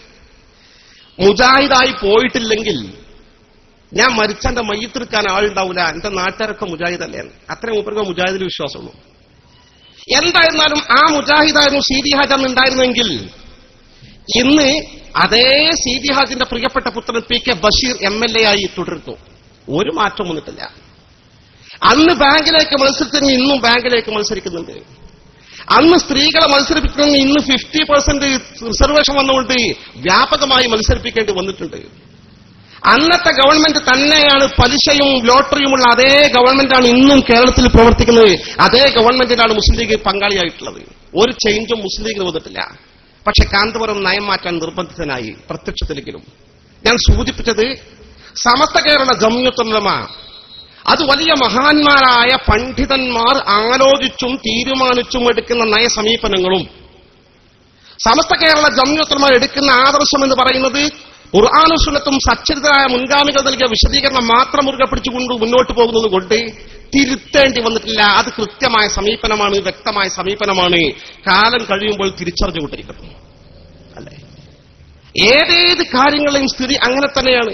മുജാഹിദായി പോയിട്ടില്ലെങ്കിൽ ഞാൻ മരിച്ചെന്റെ മയ്യത്തെടുക്കാൻ ആളുണ്ടാവില്ല, എന്റെ നാട്ടുകാരൊക്കെ മുജാഹിദല്ലേ. അത്രയും മൂപ്പർക്ക് മുജാഹിദിൽ വിശ്വാസമുള്ളൂ. എന്തായിരുന്നാലും ആ മുജാഹിദായിരുന്നു സീതി ഹാജ് അന്ന് ഉണ്ടായിരുന്നെങ്കിൽ ഇന്ന് അതേ സീതി ഹാജിന്റെ പ്രിയപ്പെട്ട പുത്രൻ P K Basheer M L A ആയി തുടരുന്നു. ഒരു മാറ്റം വന്നിട്ടില്ല. അന്ന് ബാങ്കിലേക്ക് മത്സരിച്ചെങ്കിൽ ഇന്നും ബാങ്കിലേക്ക് മത്സരിക്കുന്നുണ്ട്. അന്ന് സ്ത്രീകളെ മത്സരിപ്പിക്കണമെങ്കിൽ ഇന്ന് ഫിഫ്റ്റി പെർസെന്റ് റിസർവേഷൻ വന്നുകൊണ്ട് വ്യാപകമായി മത്സരിപ്പിക്കേണ്ടി വന്നിട്ടുണ്ട്. അന്നത്തെ ഗവൺമെന്റ് തന്നെയാണ് പലിശയും ലോട്ടറിയുമുള്ള അതേ ഗവൺമെന്റാണ് ഇന്നും കേരളത്തിൽ പ്രവർത്തിക്കുന്നത്. അതേ ഗവൺമെന്റിനാണ് മുസ്ലിം ലീഗ് പങ്കാളിയായിട്ടുള്ളത്. ഒരു ചേഞ്ചും മുസ്ലിം ലീഗിന് വന്നിട്ടില്ല. പക്ഷെ കാന്തപുരം നയം മാറ്റാൻ നിർബന്ധിതനായി, പ്രത്യക്ഷത്തിലെങ്കിലും. ഞാൻ സൂചിപ്പിച്ചത് സമസ്ത കേരള ജംഇയ്യത്തുൽ ഉലമ അത് വലിയ മഹാന്മാരായ പണ്ഡിതന്മാർ ആലോചിച്ചും തീരുമാനിച്ചും എടുക്കുന്ന നയസമീപനങ്ങളും സമസ്ത കേരള ജംഇയ്യത്തുൽ ഉലമ എടുക്കുന്ന ആദർശം എന്ന് പറയുന്നത് ഖുർആനും സുന്നത്തും സച്ചരിതരായ മുൻഗാമികൾ നൽകിയ വിശദീകരണം മാത്രം മുറുകെ പിടിച്ചുകൊണ്ട് മുന്നോട്ട് പോകുന്നത് കൊണ്ട് തിരുത്തേണ്ടി വന്നിട്ടില്ല. അത് കൃത്യമായ സമീപനമാണ്, വ്യക്തമായ സമീപനമാണ്. കാലം കഴിയുമ്പോൾ തിരിച്ചറിഞ്ഞുകൊണ്ടിരിക്കുന്നു. അല്ലെ, ഏതേത് കാര്യങ്ങളെയും സ്ഥിതി അങ്ങനെ തന്നെയാണ്.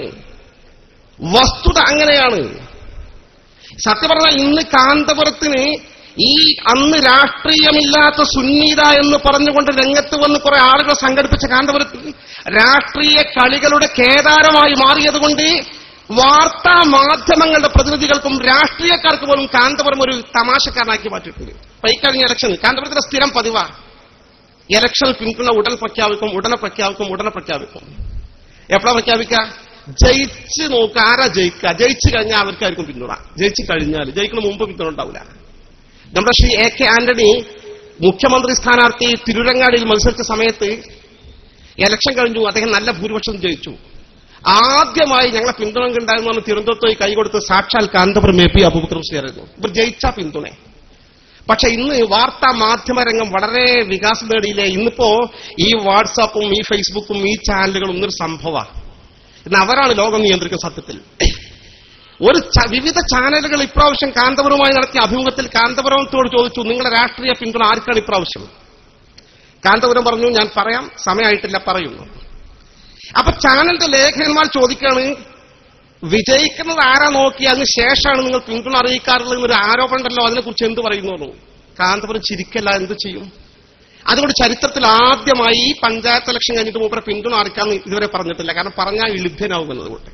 വസ്തുത അങ്ങനെയാണ്. സത്യം പറഞ്ഞാൽ ഇന്ന് കാന്തപുരത്തിന് ഈ അന്ന് രാഷ്ട്രീയമില്ലാത്ത സുന്നീത എന്ന് പറഞ്ഞുകൊണ്ട് രംഗത്ത് വന്ന് കുറെ ആളുകൾ സംഘടിപ്പിച്ച കാന്തപുരത്തിൽ രാഷ്ട്രീയ കളികളുടെ കേദാരമായി മാറിയതുകൊണ്ട് വാർത്താ മാധ്യമങ്ങളുടെ പ്രതിനിധികൾക്കും രാഷ്ട്രീയക്കാർക്ക് പോലും കാന്തപുരം ഒരു തമാശക്കാരനാക്കി മാറ്റിയിട്ടുണ്ട്. ഇപ്പൊ ഈ കഴിഞ്ഞ ഇലക്ഷൻ കാന്തപുരത്തിന്റെ സ്ഥിരം പതിവാ, ഇലക്ഷൻ പിന്തുണ ഉടൻ പ്രഖ്യാപിക്കും, ഉടനെ പ്രഖ്യാപിക്കും, ഉടനെ പ്രഖ്യാപിക്കും. എപ്പോഴാ പ്രഖ്യാപിക്കുക? ജയിച്ച് നോക്കുക, ആരാ ജയിക്കുക. ജയിച്ചു കഴിഞ്ഞാൽ അവർക്കായിരിക്കും പിന്തുണ. ജയിച്ചു കഴിഞ്ഞാൽ, ജയിക്കുന്ന മുമ്പ് പിന്തുണ ഉണ്ടാവില്ല. നമ്മുടെ ശ്രീ എ കെ ആന്റണി മുഖ്യമന്ത്രി സ്ഥാനാർത്ഥി തിരുരങ്ങാടിയിൽ മത്സരിച്ച സമയത്ത് ഇലക്ഷൻ കഴിഞ്ഞു, അദ്ദേഹം നല്ല ഭൂരിപക്ഷം ജയിച്ചു. ആദ്യമായി ഞങ്ങളെ പിന്തുണ ഉണ്ടായിരുന്നു തിരുവനന്തപുരത്ത് കൈ കൊടുത്ത് സാക്ഷാൽ കാന്തപുരം എ പി അബൂബക്കർ മുസ്ലിയായിരുന്നു. ഇവർ ജയിച്ച പിന്തുണ. പക്ഷെ ഇന്ന് വാർത്താ മാധ്യമ രംഗം വളരെ വികാസം നേടിയില്ലേ. ഇന്നിപ്പോ ഈ വാട്സാപ്പും ഈ ഫേസ്ബുക്കും ഈ ചാനലുകളും ഒന്നൊരു സംഭവമാണ്. ഇന്ന് അവരാണ് ലോകം നിയന്ത്രിക്കുന്ന. സത്യത്തിൽ ഒരു വിവിധ ചാനലുകൾ ഇപ്രാവശ്യം കാന്തപുരവുമായി നടത്തിയ അഭിമുഖത്തിൽ കാന്തപുരത്തോട് ചോദിച്ചു, നിങ്ങളുടെ രാഷ്ട്രീയ പിന്തുണ ആർക്കാണ് ഇപ്രാവശ്യം? കാന്തപുരം പറഞ്ഞു, ഞാൻ പറയാം, സമയമായിട്ടില്ല, പറയുന്നു. അപ്പൊ ചാനലിന്റെ ലേഖകന്മാർ ചോദിക്കാണ്, വിജയിക്കുന്നത് ആരാ നോക്കി അതിന് ശേഷമാണ് നിങ്ങൾ പിന്തുണ അറിയിക്കാറുള്ളത് എന്നൊരു ആരോപണം ഉണ്ടല്ലോ, അതിനെക്കുറിച്ച് എന്ത് പറയുന്നു? കാന്തപുരം ചിരിക്കല്ല, എന്ത് ചെയ്യും? അതുകൊണ്ട് ചരിത്രത്തിൽ ആദ്യമായി ഈ പഞ്ചായത്ത് ഇലക്ഷൻ കഴിഞ്ഞിട്ട് മൂപ്പരെ പിന്തുണ അറിയിക്കാന്ന് ഇതുവരെ പറഞ്ഞിട്ടില്ല. കാരണം പറഞ്ഞാൽ വിലുബ്ധനാവുമെന്നതുകൊണ്ട്.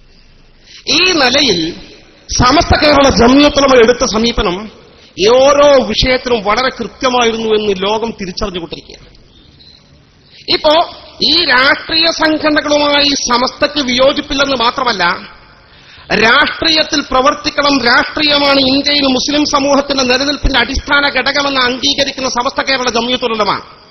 ഈ നിലയിൽ സമസ്ത കേരള ജംഇയ്യത്തുൽ ഉലമ എടുത്ത സമീപനം ഓരോ വിഷയത്തിലും വളരെ കൃത്യമായിരുന്നു എന്ന് ലോകം തിരിച്ചറിഞ്ഞുകൊണ്ടിരിക്കുകയാണ്. ഇപ്പോ ഈ രാഷ്ട്രീയ സംഘടനകളുമായി സമസ്തയ്ക്ക് വിയോജിപ്പില്ലെന്ന് മാത്രമല്ല, രാഷ്ട്രീയത്തിൽ പ്രവർത്തിക്കണം, രാഷ്ട്രീയമാണ് ഇന്ത്യയിൽ മുസ്ലിം സമൂഹത്തിന്റെ നിലനിൽപ്പിന്റെ അടിസ്ഥാന ഘടകമെന്ന് അംഗീകരിക്കുന്ന സമസ്ത കേരള ജംഇയ്യത്തുൽ ഉലമ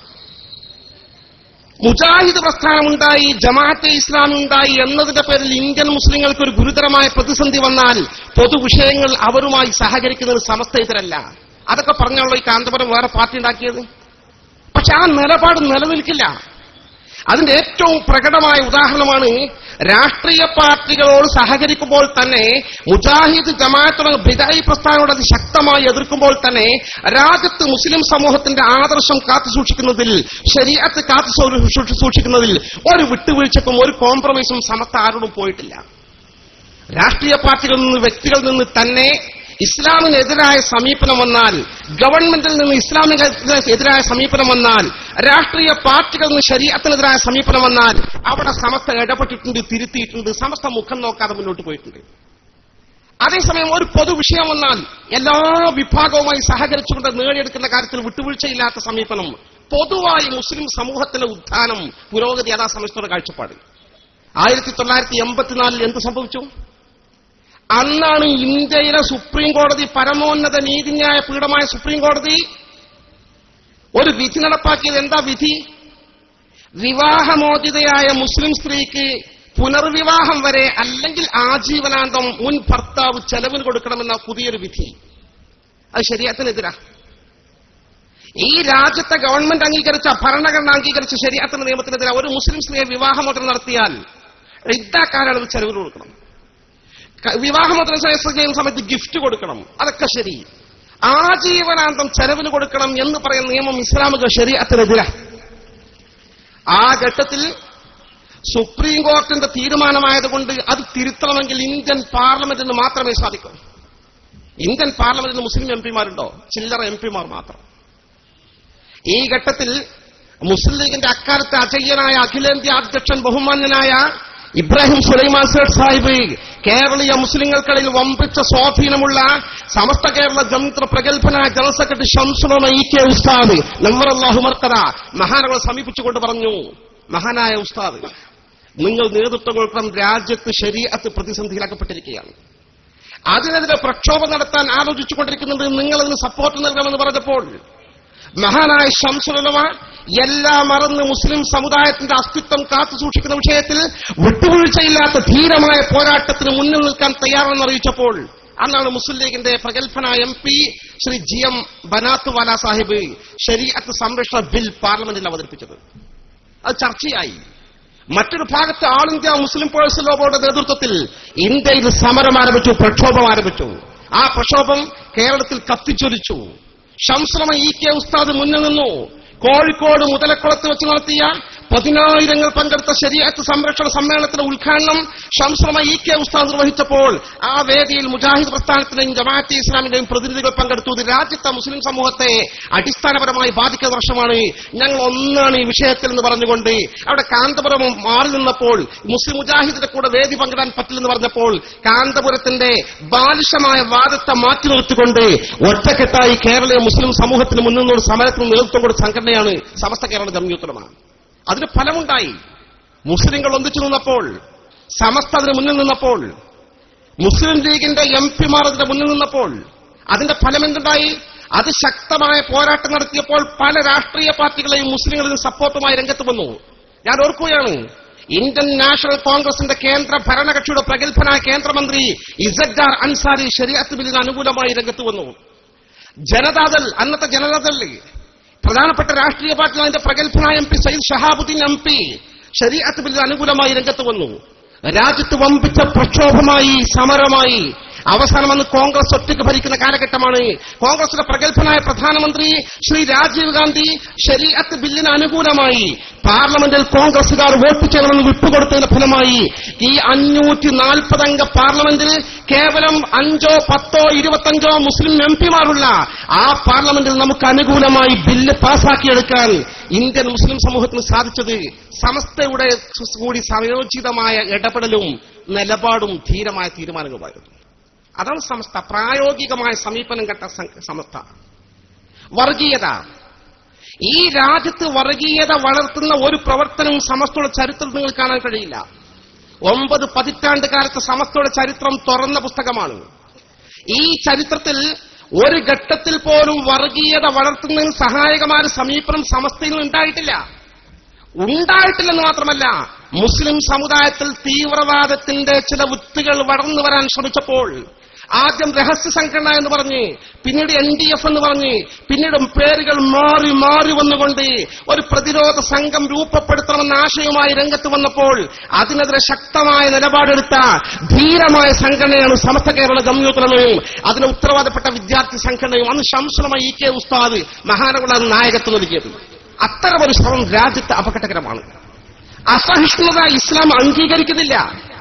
മുജാഹിദ് പ്രസ്ഥാനമുണ്ടായി, ജമാഅത്തെ ഇസ്ലാമി ഉണ്ടായി എന്നതിന്റെ പേരിൽ ഇന്ത്യൻ മുസ്ലിങ്ങൾക്ക് ഒരു ഗുരുതരമായ പ്രതിസന്ധി വന്നാൽ പൊതുവിഷയങ്ങൾ അവരുമായി സഹകരിക്കുന്നത് സമസ്തയിതരല്ല. അതൊക്കെ പറഞ്ഞാണല്ലോ ഈ കാന്തപുരം വേറെ പാർട്ടി ഉണ്ടാക്കിയത്. പക്ഷെ ആ നിലപാട് നിലനിൽക്കില്ല. അതിന്റെ ഏറ്റവും പ്രകടമായ ഉദാഹരണമാണ് രാഷ്ട്രീയ പാർട്ടികളോട് സഹകരിക്കുമ്പോൾ തന്നെ മുജാഹിദ് ജമാഅത്തുൽ ബിദഈ പ്രസ്ഥാനത്തോട് അത് ശക്തമായി എതിർക്കുമ്പോൾ തന്നെ രാജ്യത്ത് മുസ്ലിം സമൂഹത്തിന്റെ ആദർശം കാത്തുസൂക്ഷിക്കുന്നതിൽ, ശരീഅത്ത് കാത്തു സൂക്ഷിക്കുന്നതിൽ ഒരു വിട്ടുവീഴ്ചക്കും ഒരു കോംപ്രമൈസും സമസ്ത ആരോടും പോയിട്ടില്ല. രാഷ്ട്രീയ പാർട്ടികളിൽ നിന്ന്, വ്യക്തികളിൽ നിന്ന് തന്നെ ഇസ്ലാമിനെതിരായ സമീപനം വന്നാൽ, ഗവൺമെന്റിൽ നിന്ന് ഇസ്ലാമിനെതിരായ സമീപനം വന്നാൽ, രാഷ്ട്രീയ പാർട്ടികളിൽ നിന്ന് ശരീഅത്തിനെതിരായ സമീപനം വന്നാൽ അവിടെ സമസ്ത ഇടപെട്ടിട്ടുണ്ട്, തിരുത്തിയിട്ടുണ്ട്. സമസ്ത മുഖം നോക്കാതെ മുന്നോട്ട് പോയിട്ടുണ്ട്. അതേസമയം ഒരു പൊതുവിഷയം വന്നാൽ എല്ലാ വിഭാഗവുമായി സഹകരിച്ചുകൊണ്ട് നേടിയെടുക്കുന്ന കാര്യത്തിൽ വിട്ടുവീഴ്ചയില്ലാത്ത സമീപനം, പൊതുവായി മുസ്ലിം സമൂഹത്തിലെ ഉത്ഥാനം, പുരോഗതി, അതാ സമസ്തയുടെ കാഴ്ചപ്പാട്. ആയിരത്തി തൊള്ളായിരത്തി എൺപത്തിനാലിൽ എന്ത് സംഭവിച്ചു? അന്നാണ് ഇന്ത്യയിലെ സുപ്രീം കോടതി, പരമോന്നത നീതിന്യായ പീഠമായ സുപ്രീം കോടതി ഒരു വിധി നടപ്പാക്കിയത്. എന്താ വിധി? വിവാഹമോചിതയായ മുസ്ലിം സ്ത്രീക്ക് പുനർവിവാഹം വരെ അല്ലെങ്കിൽ ആജീവനാന്തം മുൻ ഭർത്താവ് ചെലവിന് കൊടുക്കണമെന്ന പുതിയൊരു വിധി. അത് ശരീഅത്തിനെതിരാ. ഈ രാജ്യത്തെ ഗവൺമെന്റ് അംഗീകരിച്ച, ഭരണഘടന അംഗീകരിച്ച ശരീഅത്തിന്റെ നിയമത്തിനെതിരെ ഒരു മുസ്ലിം സ്ത്രീയെ വിവാഹമോചനം നടത്തിയാൽ ഇദ്ദക്കാലയളവ് ചെലവിന് കൊടുക്കണം. വിവാഹമോചനം ചെയ്യുന്ന സമയത്ത് ഗിഫ്റ്റ് കൊടുക്കണം. അതൊക്കെ ശരി. ആജീവനാന്തം ചെലവിന് കൊടുക്കണം എന്ന് പറയുന്ന നിയമം ഇസ്ലാമിക ശരീഅത്തിനെതിരാ. ആ ഘട്ടത്തിൽ സുപ്രീം കോടതിന്റെ തീരുമാനമായതുകൊണ്ട് അത് തിരുത്തണമെങ്കിൽ ഇന്ത്യൻ പാർലമെന്റിന് മാത്രമേ സാധിക്കൂ. ഇന്ത്യൻ പാർലമെന്റിൽ മുസ്ലിം എം പിമാരുണ്ടോ? ചില്ലറ എം പിമാർ മാത്രം. ഈ ഘട്ടത്തിൽ മുസ്ലിം ലീഗിന്റെ അക്കാലത്തെ അജയ്യനായ അഖിലേന്ത്യാ അധ്യക്ഷൻ ബഹുമാന്യനായ ഇബ്രാഹിം സുലൈമാൻ സേഠ് സാഹിബ്, കേരളീയ മുസ്ലിങ്ങൾക്കിടയിൽ വമ്പിച്ച സ്വാധീനമുള്ള സമസ്ത കേരള ജംഇയ്യത്ത് പ്രഗത്ഭനായ general secretary Shamsul E K Ustad നവ്വറല്ലാഹു മർഖദ മഹാനവരെ സമീപിച്ചുകൊണ്ട് പറഞ്ഞു, മഹാനായ ഉസ്താദ്, നിങ്ങൾ നേതൃത്വം കൊടുക്കണം. രാജ്യത്ത് ശരീഅത്ത് പ്രതിസന്ധിയിലാക്കപ്പെട്ടിരിക്കുകയാണ്. അതിനെതിരെ പ്രക്ഷോഭം നടത്താൻ ആലോചിച്ചുകൊണ്ടിരിക്കുന്നുണ്ട്. നിങ്ങൾ അതിന് സപ്പോർട്ട് നൽകണമെന്ന് പറഞ്ഞപ്പോൾ മഹാനായ ശംസുൽ ഉലമ എല്ലാം മറന്ന് മുസ്ലിം സമുദായത്തിന്റെ അസ്തിത്വം കാത്തു സൂക്ഷിക്കുന്ന വിഷയത്തിൽ വിട്ടുവീഴ്ചയില്ലാത്ത ധീരമായ പോരാട്ടത്തിന് മുന്നിൽ നിൽക്കാൻ തയ്യാറെന്ന് അറിയിച്ചപ്പോൾ അന്നാണ് മുസ്ലിം ലീഗിന്റെ പ്രഗത്ഭനായ M P Shri G M Banatwalla Sahib ശരീഅത്ത് സംരക്ഷണ ബിൽ പാർലമെന്റിൽ അവതരിപ്പിച്ചത്. അത് ചർച്ചയായി. മറ്റൊരു ഭാഗത്ത് all India Muslim personal law ബോർഡിന്റെ നേതൃത്വത്തിൽ ഇന്ത്യയിൽ സമരം ആരംഭിച്ചു, പ്രക്ഷോഭം ആരംഭിച്ചു. ആ പ്രക്ഷോഭം കേരളത്തിൽ കത്തിച്ചൊലിച്ചു. ശംസുൽ ഇ കെ ഉസ്താദ് മുന്നിൽ നിന്നു. കോഴിക്കോട് മുതലക്കുളത്ത് വെച്ച് നടത്തിയ പതിനായിരങ്ങൾ പങ്കെടുത്ത ശരീഅത്ത് സംരക്ഷണ സമ്മേളനത്തിന്റെ ഉദ്ഘാടനം ശംസുൽ ഇ കെ ഉസ്താദ് നിർവഹിച്ചപ്പോൾ ആ വേദിയിൽ മുജാഹിദ് പ്രസ്ഥാനത്തിന്റെയും ജമാഅത്തെ ഇസ്ലാമിന്റെയും പ്രതിനിധികൾ പങ്കെടുത്തു. ഇത് രാജ്യത്തെ മുസ്ലിം സമൂഹത്തെ അടിസ്ഥാനപരമായി ബാധിക്കുന്ന പ്രശ്നമാണ്, ഞങ്ങൾ ഒന്നാണ് ഈ വിഷയത്തിൽ എന്ന് പറഞ്ഞുകൊണ്ട് അവിടെ കാന്തപുരം മാറി നിന്നപ്പോൾ മുസ്ലിം മുജാഹിദിന്റെ കൂടെ വേദി പങ്കിടാൻ പറ്റില്ലെന്ന് പറഞ്ഞപ്പോൾ കാന്തപുരത്തിന്റെ ബാലിശമായ വാദത്തെ മാറ്റി നിർത്തിക്കൊണ്ട് ഒറ്റക്കെട്ടായി കേരളീയ മുസ്ലിം സമൂഹത്തിന് മുന്നിൽ നിന്നൊരു സമരത്തിന് നേതൃത്വം കൊടുത്ത സംഘടനയാണ് സമസ്ത കേരള ജംഇയ്യത്തുൽ ഉലമ. അതിന് ഫലമുണ്ടായി. മുസ്ലിങ്ങൾ ഒന്നിച്ചു നിന്നപ്പോൾ, സമസ്ത അതിന് മുന്നിൽ നിന്നപ്പോൾ, മുസ്ലിം ലീഗിന്റെ എം പിമാർ അതിന്റെ മുന്നിൽ നിന്നപ്പോൾ അതിന്റെ ഫലം എന്തുണ്ടായി? അത് ശക്തമായ പോരാട്ടം നടത്തിയപ്പോൾ പല രാഷ്ട്രീയ പാർട്ടികളെയും മുസ്ലിങ്ങളിൽ സപ്പോർട്ടുമായി രംഗത്ത് വന്നു. ഞാൻ ഓർക്കുകയാണ്, ഇന്ത്യൻ നാഷണൽ കോൺഗ്രസിന്റെ കേന്ദ്ര ഭരണകക്ഷിയുടെ പ്രഗത്ഭനായ കേന്ദ്രമന്ത്രി ഇസദ്ദാർ അൻസാരി ശരീഅത്ത് ബില്ലിന് അനുകൂലമായി രംഗത്ത് വന്നു. ജനതാദൾ, അന്നത്തെ ജനതാദൾ പ്രധാനപ്പെട്ട രാഷ്ട്രീയ പാർട്ടി അതിന്റെ പ്രഗത്ഭനായ M P Syed Shahabuddin M P ശരീഅത്ത് ബില്ലിന് അനുകൂലമായി രംഗത്ത് വന്നു. രാജ്യത്ത് വമ്പിച്ച പ്രക്ഷോഭമായി, സമരമായി. അവസാനം അന്ന് കോൺഗ്രസ് ഒറ്റയ്ക്ക് ഭരിക്കുന്ന കാലഘട്ടമാണ്. കോൺഗ്രസിന്റെ പ്രഗത്ഭനായ പ്രധാനമന്ത്രി ശ്രീ രാജീവ് ഗാന്ധി ശരീഅത്ത് ബില്ലിന് അനുകൂലമായി പാർലമെന്റിൽ കോൺഗ്രസുകാർ വോട്ട് ചെയ്യണമെന്ന് വിട്ടുകൊടുത്തതിന്റെ ഫലമായി ഈ അഞ്ഞൂറ്റി നാൽപ്പത് അംഗ പാർലമെന്റിൽ കേവലം അഞ്ചോ പത്തോ ഇരുപത്തഞ്ചോ മുസ്ലിം എം പിമാരുള്ള ആ പാർലമെന്റിൽ നമുക്ക് അനുകൂലമായി ബില്ല് പാസാക്കിയെടുക്കാൻ ഇന്ത്യൻ മുസ്ലിം സമൂഹത്തിന് സാധിച്ചത് സമസ്തയുടെ കൂടി സംയോജിതമായ ഇടപെടലും നിലപാടും ധീരമായ തീരുമാനങ്ങളുമായിരുന്നു. അതാണ് സമസ്ത, പ്രായോഗികമായ സമീപനം കണ്ട സമസ്ത. വർഗീയത, ഈ രാജ്യത്ത് വർഗീയത വളർത്തുന്ന ഒരു പ്രവർത്തനവും സമസ്തയുടെ ചരിത്രത്തിൽ നിങ്ങൾ കാണാൻ കഴിയില്ല. ഒമ്പത് പതിറ്റാണ്ട് കാലത്ത് സമസ്തയുടെ ചരിത്രം തുറന്ന പുസ്തകമാണ്. ഈ ചരിത്രത്തിൽ ഒരു ഘട്ടത്തിൽ പോലും വർഗീയത വളർത്തുന്നതിന് സഹായകമായ സമീപനം സമസ്തയിൽ ഉണ്ടായിട്ടില്ല. ഉണ്ടായിട്ടില്ലെന്ന് മാത്രമല്ല, മുസ്ലിം സമുദായത്തിൽ തീവ്രവാദത്തിന്റെ ചില വിത്തുകൾ വളർന്നു വരാൻ ശ്രമിച്ചപ്പോൾ ആദ്യം രഹസ്യ സംഘടന എന്ന് പറഞ്ഞ്, പിന്നീട് എൻ ഡി എഫ് എന്ന് പറഞ്ഞ്, പിന്നീട് പേരുകൾ മാറി മാറി വന്നുകൊണ്ട് ഒരു പ്രതിരോധ സംഘം രൂപപ്പെടുത്തണമെന്ന ആശയവുമായി രംഗത്ത് വന്നപ്പോൾ അതിനെതിരെ ശക്തമായ നിലപാടെടുത്ത ധീരമായ സംഘടനയാണ് സമസ്ത കേരള ജംഇയ്യത്തുൽ ഉലമയും അതിന് ഉത്തരവാദപ്പെട്ട വിദ്യാർത്ഥി സംഘടനയും. അന്ന് ശംസുൽ ഇ കെ ഉസ്താദ് മഹാനവരുടെ നായകത്വം നൽകിയത്. അത്തരമൊരു ശ്രമം രാജ്യത്ത് അപകടകരമാണ്. അസഹിഷ്ണുത ഇസ്ലാം അംഗീകരിക്കുന്നില്ല.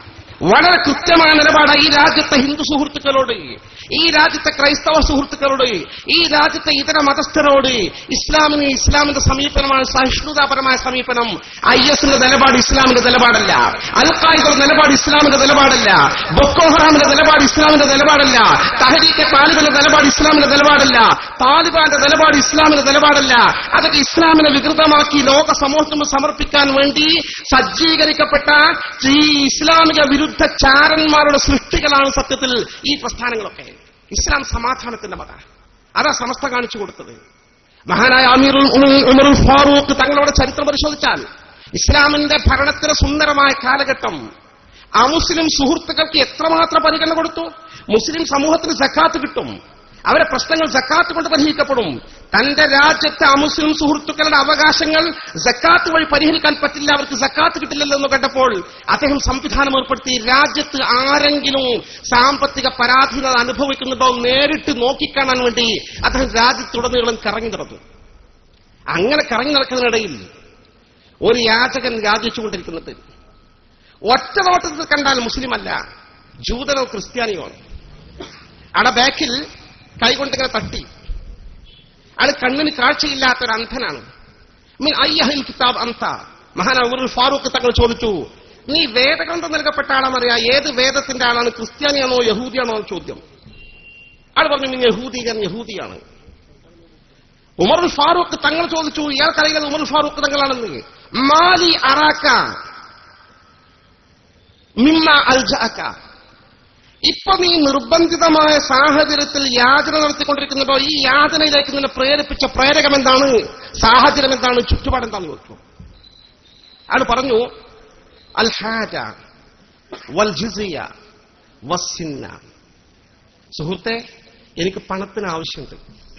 വളരെ കൃത്യമായ നിലപാട് ഈ രാജ്യത്തെ ഹിന്ദു സുഹൃത്തുക്കളോട്, ഈ രാജ്യത്തെ ക്രൈസ്തവ സുഹൃത്തുക്കളോട്, ഈ രാജ്യത്തെ ഇതര മതസ്ഥരോട്. ഇസ്ലാമിന് ഇസ്ലാമിന്റെ സമീപനമാണ് സഹിഷ്ണുതാപരമായ സമീപനം. ഐ എസിന്റെ നിലപാട് ഇസ്ലാമിന്റെ നിലപാടല്ല, അൽ ഖായിദയുടെ നിലപാട് ഇസ്ലാമിന്റെ നിലപാടല്ല, ബൊക്കോ ഹറാമിന്റെ നിലപാട് ഇസ്ലാമിന്റെ നിലപാടല്ല, തഹരീക്കെ താലിബാന്റെ നിലപാട് ഇസ്ലാമിന്റെ നിലപാടല്ല, താലിബാന്റെ നിലപാട് ഇസ്ലാമിന്റെ നിലപാടല്ല. അതൊക്കെ ഇസ്ലാമിനെ വികൃതമാക്കി ലോക സമൂഹത്തിന് സമർപ്പിക്കാൻ വേണ്ടി സജ്ജീകരിക്കപ്പെട്ട ഈ ഇസ്ലാമിക വിരുദ്ധ ചാരന്മാരുടെ സൃഷ്ടികളാണ് സത്യത്തിൽ ഈ പ്രസ്ഥാനങ്ങളൊക്കെ. ഇസ്ലാം സമാധാനത്തിന്റെ മത, അതാ സമസ്ത കാണിച്ചു കൊടുത്തത്. മഹാനായ അമീറുൽ ഉമറുൽ ഫാറൂഖ് തങ്ങളുടെ ചരിത്രം പരിശോധിച്ചാൽ ഇസ്ലാമിന്റെ ഭരണത്തിന് സുന്ദരമായ കാലഘട്ടം അമുസ്ലിം സുഹൃത്തുക്കൾക്ക് എത്രമാത്രം പരിഗണന കൊടുത്തു. മുസ്ലിം സമൂഹത്തിന് സക്കാത്ത് കിട്ടും, അവരെ പ്രശ്നങ്ങൾ സക്കാത്ത് കൊണ്ട് പരിഹരിക്കപ്പെടും. തന്റെ രാജ്യത്തെ അമുസ്ലിം സുഹൃത്തുക്കളുടെ അവകാശങ്ങൾ സക്കാത്ത് വഴി പരിഹരിക്കാൻ പറ്റില്ല, അവർക്ക് സക്കാത്ത് കിട്ടില്ലല്ലോ എന്ന് കണ്ടപ്പോൾ അദ്ദേഹം സംവിധാനം ഏർപ്പെടുത്തി. രാജ്യത്ത് ആരെങ്കിലും സാമ്പത്തിക പരാധീനത അനുഭവിക്കുന്നുണ്ടോ നേരിട്ട് നോക്കിക്കാണാൻ വേണ്ടി അദ്ദേഹം രാജ്യത്തുടനീളം കറങ്ങി നടന്നു. അങ്ങനെ കറങ്ങി നടക്കുന്നതിനിടയിൽ ഒരു യാചകൻ യാചിച്ചുകൊണ്ടിരിക്കുന്നത് ഒറ്റ നോട്ടത്തിൽ കണ്ടാൽ മുസ്ലിമല്ല, ജൂതനോ ക്രിസ്ത്യാനിയോ ആണ്. അവിടെ ബാക്കിൽ കൈകൊണ്ടിങ്ങനെ തട്ടി. അയാൾ കണ്ണിന് കാഴ്ചയില്ലാത്ത ഒരു അന്ധനാണ്. മീൻ അയ്യഹിൽ കിതാബ് അന്ത. മഹാനായ ഉമറുൽ ഫാറൂഖ് തങ്ങൾ ചോദിച്ചു, നീ വേദഗ്രന്ഥം നൽകപ്പെട്ട ആളാണെന്നറിയാം, ഏത് വേദത്തിന്റെ ആളാണ്, ക്രിസ്ത്യാനിയാണോ യഹൂദിയാണോ എന്ന് ചോദ്യം. അയാൾ പറഞ്ഞു, നീ യഹൂദികൻ യഹൂദിയാണ്. ഉമറുൽ ഫാറൂഖ് തങ്ങൾ ചോദിച്ചു, ഇയാൾക്കറിയാതെ ഉമറുൽ ഫാറൂഖ് തങ്ങളാണെന്ന്. മാലി അറാക്ക മിമ്മ അൽജഅക. ഇപ്പൊ നീ നിർബന്ധിതമായ സാഹചര്യത്തിൽ യാചന നടത്തിക്കൊണ്ടിരിക്കുന്നുണ്ടോ? ഈ യാചനയിലേക്ക് നിന്നെ പ്രേരിപ്പിച്ച പ്രേരകം എന്താണ്, സാഹചര്യം എന്താണ്, ചുറ്റുപാട് എന്താണെന്ന് ചോദിച്ചു. അയാൾ പറഞ്ഞു, അൽ ഹാജ വൽ ജിസിയ വസ്സിന്ന. സുഹൃത്തെ, എനിക്ക് പണത്തിന് ആവശ്യമുണ്ട്,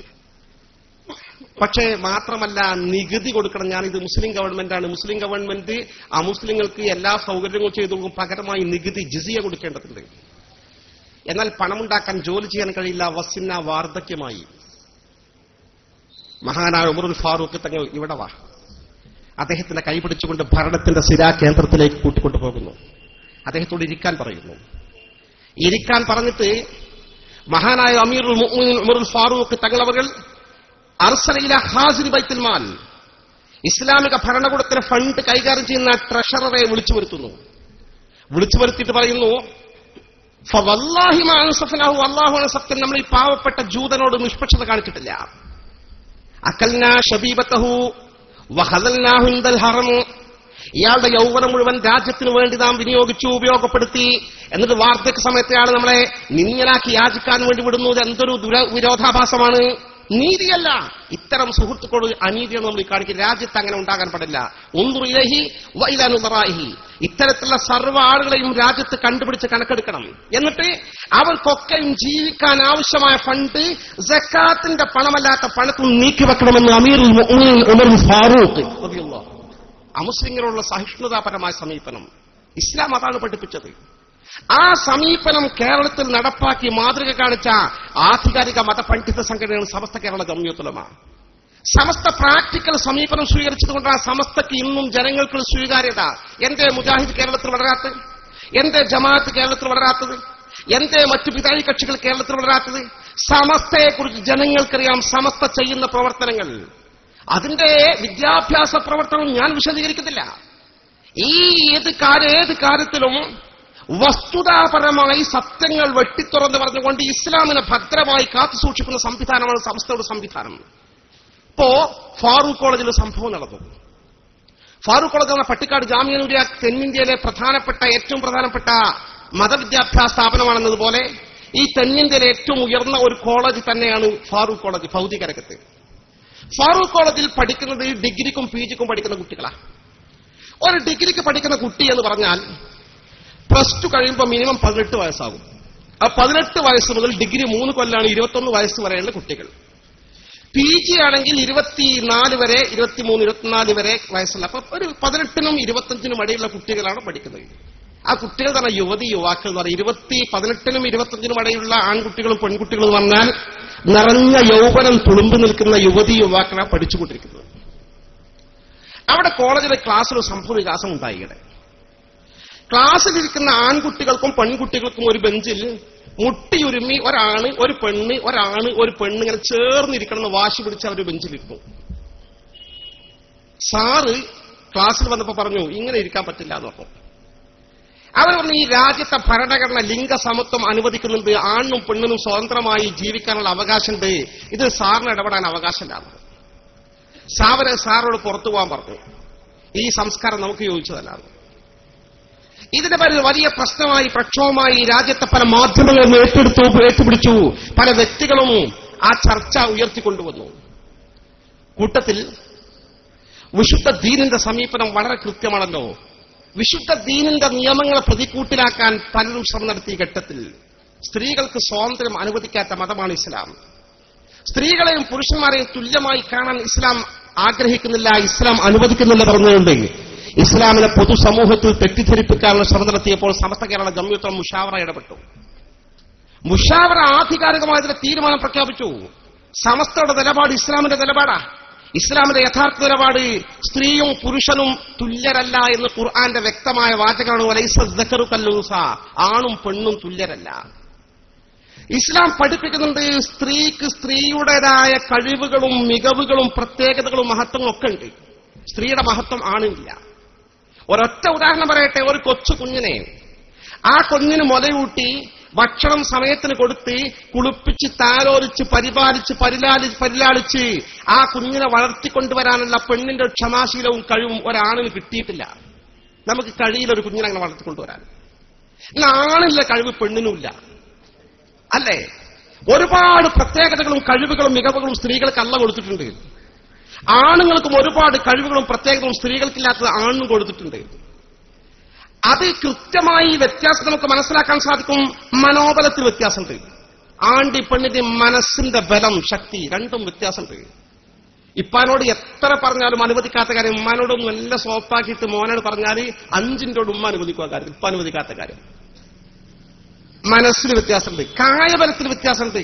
പക്ഷേ മാത്രമല്ല നികുതി കൊടുക്കണം. ഞാനിത് മുസ്ലിം ഗവൺമെന്റാണ്, മുസ്ലിം ഗവൺമെന്റ് അമുസ്ലിങ്ങൾക്ക് എല്ലാ സൗകര്യങ്ങളും ചെയ്തു കൊടുക്കും, പകരമായി നികുതി ജിസിയ കൊടുക്കേണ്ടതുണ്ട്. എന്നാൽ പണമുണ്ടാക്കാൻ ജോലി ചെയ്യാൻ കഴിയില്ല, വസ്സിന്ന വാർദ്ധക്യമായി. മഹാനായ ഉമറുൽ ഫാറൂഖ് തങ്ങൾ ഇവിടെ വാ. അദ്ദേഹത്തിന്റെ കൈപിടിച്ചുകൊണ്ട് ഭരണത്തിന്റെ സിരാ കേന്ദ്രത്തിലേക്ക് കൂട്ടിക്കൊണ്ടുപോകുന്നു. അദ്ദേഹത്തോട് ഇരിക്കാൻ പറയുന്നു. ഇരിക്കാൻ പറഞ്ഞിട്ട് മഹാനായ അമീറുൽ മുഅ്മിനീൻ ഉമറുൽ ഫാറൂഖ് തങ്ങളവർ അർസല ഇലാ ഖാസിൻ ബൈത്തുൽ മാൽ, ഇസ്ലാമിക ഭരണകൂടത്തിന് ഫണ്ട് കൈകാര്യം ചെയ്യുന്ന ട്രഷററെ വിളിച്ചു വരുത്തുന്നു. വിളിച്ചു വരുത്തിയിട്ട് പറയുന്നു, ഫവല്ലാഹി മാ അൻസഫനാഹു, അല്ലാഹുവിനെ സത്യം, നമ്മൾ ഈ പാവപ്പെട്ട ജൂതനോട് നിഷ്പക്ഷത കാണിച്ചിട്ടില്ല. അകൽനാ ശബീബതഹു വഹദൽനാഹു ഇൻദൽ ഹറം. ഇയാളുടെ യൗവനം മുഴുവൻ രാജ്യത്തിന് വേണ്ടി നാം വിനിയോഗിച്ചു, ഉപയോഗപ്പെടുത്തി. എന്നിട്ട് വാർദ്ധക്യ സമയത്ത് അയാൾ നമ്മളെ നിന്യനാക്കി യാചിക്കാൻ വേണ്ടി വിടുന്നു. എന്തൊരു വിരോധാഭാസമാണ്, നീതിയല്ല. ഇത്തരം സുഹൃത്തുക്കളോട് അനീതിയാണ് നമ്മൾ കാണിക്കുക. രാജ്യത്ത് അങ്ങനെ ഉണ്ടാകാൻ പാടില്ല. ഉൻദുർ ഇലൈഹി വ ഇലാ നുദറാഇഹി. ഇത്തരത്തിലുള്ള സർവ്വ ആളുകളെയും രാജ്യത്ത് കണ്ടുപിടിച്ച് കണക്കെടുക്കണം. എന്നിട്ട് അവർക്കൊക്കെയും ജീവിക്കാൻ ആവശ്യമായ ഫണ്ട് സക്കാത്തിന്റെ പണമല്ലാത്ത പണത്തിൽ നീക്കിവെക്കണമെന്ന് അമീറുൽ മുഅ്മിനീൻ ഉമറുൽ ഫാറൂഖ് റളിയല്ലാഹു അൻഹു. അമുസ്ലിങ്ങളോടുള്ള സഹിഷ്ണുതാപരമായ സമീപനം ഇസ്ലാം അതാണ് പഠിപ്പിച്ചത്. ആ സമീപനം കേരളത്തിൽ നടപ്പാക്കി മാതൃക കാണിച്ച ആധികാരിക മതപണ്ഡിത സംഘടനയാണ് സമസ്ത കേരള ജംഇയ്യത്തുൽ ഉലമ. സമസ്ത പ്രാക്ടിക്കൽ സമീപനം സ്വീകരിച്ചതുകൊണ്ടാണ് സമസ്തക്ക് ഇന്നും ജനങ്ങൾക്ക് സ്വീകാര്യത. എന്തേ മുജാഹിദ് കേരളത്തിൽ വളരാത്തത്? എന്തേ ജമാഅത്ത് കേരളത്തിൽ വളരാത്തത്? എന്തേ മറ്റു പിതാഴി കക്ഷികൾ കേരളത്തിൽ വളരാത്തത്? സമസ്തയെക്കുറിച്ച് ജനങ്ങൾക്കറിയാം. സമസ്ത ചെയ്യുന്ന പ്രവർത്തനങ്ങൾ, അതിന്റെ വിദ്യാഭ്യാസ പ്രവർത്തനം ഞാൻ വിശദീകരിക്കുന്നില്ല. ഈ ഏത് കാര്യം ഏത് കാര്യത്തിലും വസ്തുതാപരമായി സത്യങ്ങൾ വെട്ടിത്തുറന്ന് പറഞ്ഞുകൊണ്ട് ഇസ്ലാമിനെ ഭദ്രമായി കാത്തുസൂക്ഷിക്കുന്ന സംവിധാനമാണ് സംസ്ഥയുടെ സംവിധാനം. ഇപ്പോ ഫാറൂഖ് കോളേജിൽ സംഭവം നടന്നു. ഫാറൂഖ് കോളേജ് എന്ന പട്ടിക്കാട് ജാമിഅ നൂരിയ തെന്നിന്ത്യയിലെ പ്രധാനപ്പെട്ട ഏറ്റവും പ്രധാനപ്പെട്ട മതവിദ്യാഭ്യാസ സ്ഥാപനമാണെന്നതുപോലെ ഈ തെന്നിന്ത്യയിലെ ഏറ്റവും ഉയർന്ന ഒരു കോളേജ് തന്നെയാണ് ഫാറൂഖ് കോളേജ് ഭൗതിക രംഗത്ത്. ഫാറൂഖ് കോളേജിൽ പഠിക്കുന്നത് ഡിഗ്രിക്കും പി ജിക്കും പഠിക്കുന്ന കുട്ടികളാണ്. ഒരു ഡിഗ്രിക്ക് പഠിക്കുന്ന കുട്ടി എന്ന് പറഞ്ഞാൽ പ്ലസ് ടു കഴിയുമ്പോൾ മിനിമം പതിനെട്ട് വയസ്സാകും. ആ പതിനെട്ട് വയസ്സ് മുതൽ ഡിഗ്രി മൂന്ന് കൊല്ലാണ് ഇരുപത്തൊന്ന് വയസ്സ് വരെയുള്ള കുട്ടികൾ. പി ജി ആണെങ്കിൽ ഇരുപത്തിനാല് വരെ, ഇരുപത്തിമൂന്ന് ഇരുപത്തിനാല് വരെ വയസ്സുള്ള, അപ്പൊ ഒരു പതിനെട്ടിനും ഇരുപത്തഞ്ചിനും ഇടയിലുള്ള കുട്ടികളാണ് പഠിക്കുന്നത്. ആ കുട്ടികൾ തന്നെ യുവതി യുവാക്കൾ എന്ന് പറയും. ഇരുപത്തി പതിനെട്ടിനും ഇരുപത്തഞ്ചിനും ഇടയിലുള്ള ആൺകുട്ടികളും പെൺകുട്ടികളും എന്ന് പറഞ്ഞാൽ നിറഞ്ഞ യൗവനം തുളുമ്പി നിൽക്കുന്ന യുവതി യുവാക്കളാണ് പഠിച്ചുകൊണ്ടിരിക്കുന്നത്. അവിടെ കോളേജിലെ ക്ലാസ്സിൽ സംഭവ വികാസം ഉണ്ടായിടെ ക്ലാസ്സിലിരിക്കുന്ന ആൺകുട്ടികൾക്കും പെൺകുട്ടികൾക്കും ഒരു ബെഞ്ചിൽ മുട്ടിയുരുമ്മി ഒരാണ് ഒരു പെണ്ണ് ഒരാണ് ഒരു പെണ്ണ് ഇങ്ങനെ ചേർന്നിരിക്കണമെന്ന് വാശി പിടിച്ച് അവർ ബെഞ്ചിലിരുന്നു. സാറ് ക്ലാസ്സിൽ വന്നപ്പോ പറഞ്ഞു ഇങ്ങനെ ഇരിക്കാൻ പറ്റില്ല എന്ന് പറഞ്ഞു. അവർ പറഞ്ഞു ഈ രാജ്യത്തെ ഭരണഘടന ലിംഗസമത്വം അനുവദിക്കുന്നുണ്ട്, ആണിനും പെണ്ണിനും സ്വതന്ത്രമായി ജീവിക്കാനുള്ള അവകാശമുണ്ട്, ഇത് സാറിന് ഇടപെടാൻ അവകാശമില്ല. സാവരെ സാറോട് പുറത്തു പോകാൻ പറഞ്ഞു. ഈ സംസ്കാരം നമുക്ക് യോജിച്ചതല്ല. ഇതിന്റെ പേരിൽ വലിയ പ്രശ്നമായി പ്രക്ഷോഭമായി രാജ്യത്തെ പല മാധ്യമങ്ങളും ഏറ്റെടുത്തു ഏറ്റുപിടിച്ചു. പല വ്യക്തികളും ആ ചർച്ച ഉയർത്തിക്കൊണ്ടുവന്നു. കൂട്ടത്തിൽ വിശുദ്ധ ദീനിന്റെ സമീപനം വളരെ കൃത്യമാണല്ലോ. വിശുദ്ധ ദീനിന്റെ നിയമങ്ങളെ പ്രതിക്കൂട്ടിലാക്കാൻ പലരും ശ്രമം നടത്തിയ ഘട്ടത്തിൽ സ്ത്രീകൾക്ക് സ്വാതന്ത്ര്യം അനുവദിക്കാത്ത മതമാണ് ഇസ്ലാം. സ്ത്രീകളെയും പുരുഷന്മാരെയും തുല്യമായി കാണാൻ ഇസ്ലാം ആഗ്രഹിക്കുന്നില്ല, ഇസ്ലാം അനുവദിക്കുന്നില്ല പറഞ്ഞുകൊണ്ട് ഇസ്ലാമിനെ പൊതുസമൂഹത്തിൽ തെറ്റിദ്ധരിപ്പിക്കാനുള്ള ശ്രമം നടത്തിയപ്പോൾ സമസ്ത കേരള ജംഇയ്യത്തുൽ മുശാവറ ഇടപെട്ടു. മുശാവറ ആധികാരികമായതിന്റെ തീരുമാനം പ്രഖ്യാപിച്ചു. സമസ്തയുടെ നിലപാട് ഇസ്ലാമിന്റെ നിലപാടാ. ഇസ്ലാമിന്റെ യഥാർത്ഥ നിലപാട് സ്ത്രീയും പുരുഷനും തുല്യരല്ല എന്ന് ഖുർആന്റെ വ്യക്തമായ വാചകമാണ്. വലൈസ ദക്കറു കൽഉൻസ, ആണും പെണ്ണും തുല്യരല്ല. ഇസ്ലാം പഠിപ്പിക്കുന്നുണ്ട് സ്ത്രീക്ക് സ്ത്രീയുടേതായ കഴിവുകളും മികവുകളും പ്രത്യേകതകളും മഹത്വങ്ങളും ഒക്കെ ഉണ്ട്. സ്ത്രീയുടെ മഹത്വം ആണില്ല. ഒരൊറ്റ ഉദാഹരണം പറയട്ടെ. ഒരു കൊച്ചു കുഞ്ഞിനെ ആ കുഞ്ഞിന് മുലയൂട്ടി ഭക്ഷണം സമയത്തിന് കൊടുത്ത് കുളിപ്പിച്ച് താലോലിച്ച് പരിപാലിച്ച് പരിലാലി പരിലാളിച്ച് ആ കുഞ്ഞിനെ വളർത്തിക്കൊണ്ടുവരാനുള്ള പെണ്ണിന്റെ ക്ഷമാശീലവും കഴിവും ഒരാണിന് കിട്ടിയിട്ടില്ല. നമുക്ക് കഴിയില്ല ഒരു കുഞ്ഞിനെ അങ്ങനെ വളർത്തിക്കൊണ്ടുവരാൻ. എന്നാൽ ആണില്ല കഴിവ് പെണ്ണിനുമില്ല, അല്ലേ? ഒരുപാട് പ്രത്യേകതകളും കഴിവുകളും മികവുകളും സ്ത്രീകൾക്ക് അല്ല കൊടുത്തിട്ടുണ്ട്. ആണുങ്ങൾക്കും ഒരുപാട് കഴിവുകളും പ്രത്യേകതകളും സ്ത്രീകൾക്കില്ലാത്തത് ആണിനും കൊടുത്തിട്ടുണ്ട്. അത് കൃത്യമായി വ്യത്യാസം നമുക്ക് മനസ്സിലാക്കാൻ സാധിക്കും. മനോബലത്തിൽ വ്യത്യാസമുണ്ട്. ആണ്ടി പെണ്ണിന്റെ മനസ്സിന്റെ ബലം, ശക്തി രണ്ടും വ്യത്യാസമുണ്ട്. ഇപ്പാനോട് എത്ര പറഞ്ഞാലും അനുവദിക്കാത്ത കാര്യം ഉമ്മാനോടൊന്നും എല്ലാം സോപ്പാക്കിയിട്ട് മോനോട് പറഞ്ഞാൽ അഞ്ചിൻ്റോട് ഉമ്മ അനുവദിക്കുക കാര്യം, ഇപ്പ അനുവദിക്കാത്ത കാര്യം. മനസ്സിന് വ്യത്യാസമുണ്ട്, കായബലത്തിൽ വ്യത്യാസമുണ്ട്,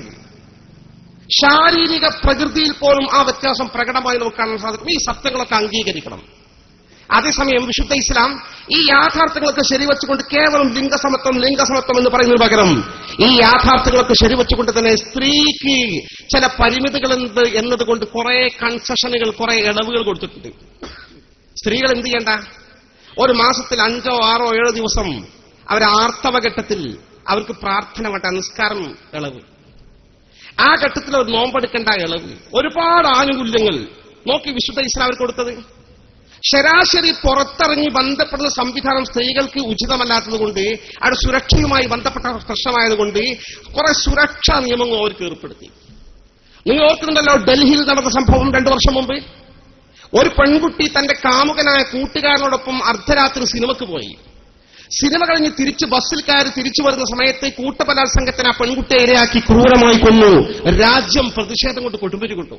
ശാരീരിക പ്രകൃതിയിൽ പോലും ആ വ്യത്യാസം പ്രകടമായി നമുക്ക് കാണാൻ സാധിക്കും. ഈ സത്യങ്ങളൊക്കെ അംഗീകരിക്കണം. അതേസമയം വിശുദ്ധ ഇസ്ലാം ഈ യാഥാർത്ഥ്യങ്ങളൊക്കെ ശരിവെച്ചുകൊണ്ട് കേവലം ലിംഗസമത്വം ലിംഗസമത്വം എന്ന് പറയുന്നതിന് പകരം ഈ യാഥാർത്ഥ്യങ്ങളൊക്കെ ശരിവെച്ചുകൊണ്ട് തന്നെ സ്ത്രീക്ക് ചില പരിമിതികളുണ്ട് എന്നതുകൊണ്ട് കുറെ കൺസെഷനുകൾ, കുറെ ഇളവുകൾ കൊടുത്തിട്ടുണ്ട്. സ്ത്രീകൾ എന്ത് ചെയ്യണ്ട? ഒരു മാസത്തിൽ അഞ്ചോ ആറോ ഏഴോ ദിവസം അവർ ആർത്തവഘട്ടത്തിൽ അവർക്ക് പ്രാർത്ഥന വേണ്ട, നിസ്കാരം ഇളവ്, ആ ഘട്ടത്തിൽ അവർ നോമ്പെടുക്കേണ്ട ഇളവ്, ഒരുപാട് ആനുകൂല്യങ്ങൾ നോക്കി വിശുദ്ധ ഇസ്ലാം അവർ കൊടുത്തത്. ശരാശരി പുറത്തിറങ്ങി ബന്ധപ്പെടുന്ന സംവിധാനം സ്ത്രീകൾക്ക് ഉചിതമല്ലാത്തതുകൊണ്ട് അവിടെ സുരക്ഷയുമായി ബന്ധപ്പെട്ട പ്രശ്നമായതുകൊണ്ട് കുറെ സുരക്ഷാ നിയമങ്ങൾ അവർക്ക് ഏർപ്പെടുത്തി. നിങ്ങൾ ഓർക്കുന്നുണ്ടല്ലോ ഡൽഹിയിൽ നടന്ന സംഭവം രണ്ടു വർഷം മുമ്പ്. ഒരു പെൺകുട്ടി തന്റെ കാമുകനായ കൂട്ടുകാരനോടൊപ്പം അർദ്ധരാത്രി സിനിമക്ക് പോയി. സിനിമ കഴിഞ്ഞ് തിരിച്ച് ബസ്സിൽ കയറി തിരിച്ചു വരുന്ന സമയത്ത് കൂട്ടബലാത്സംഗത്തിന് ആ പെൺകുട്ടിയെ ഇരയാക്കി ക്രൂരമായി കൊന്നു. രാജ്യം പ്രതിഷേധം കൊണ്ട് കൊടുമ്പിരി കൊണ്ടു.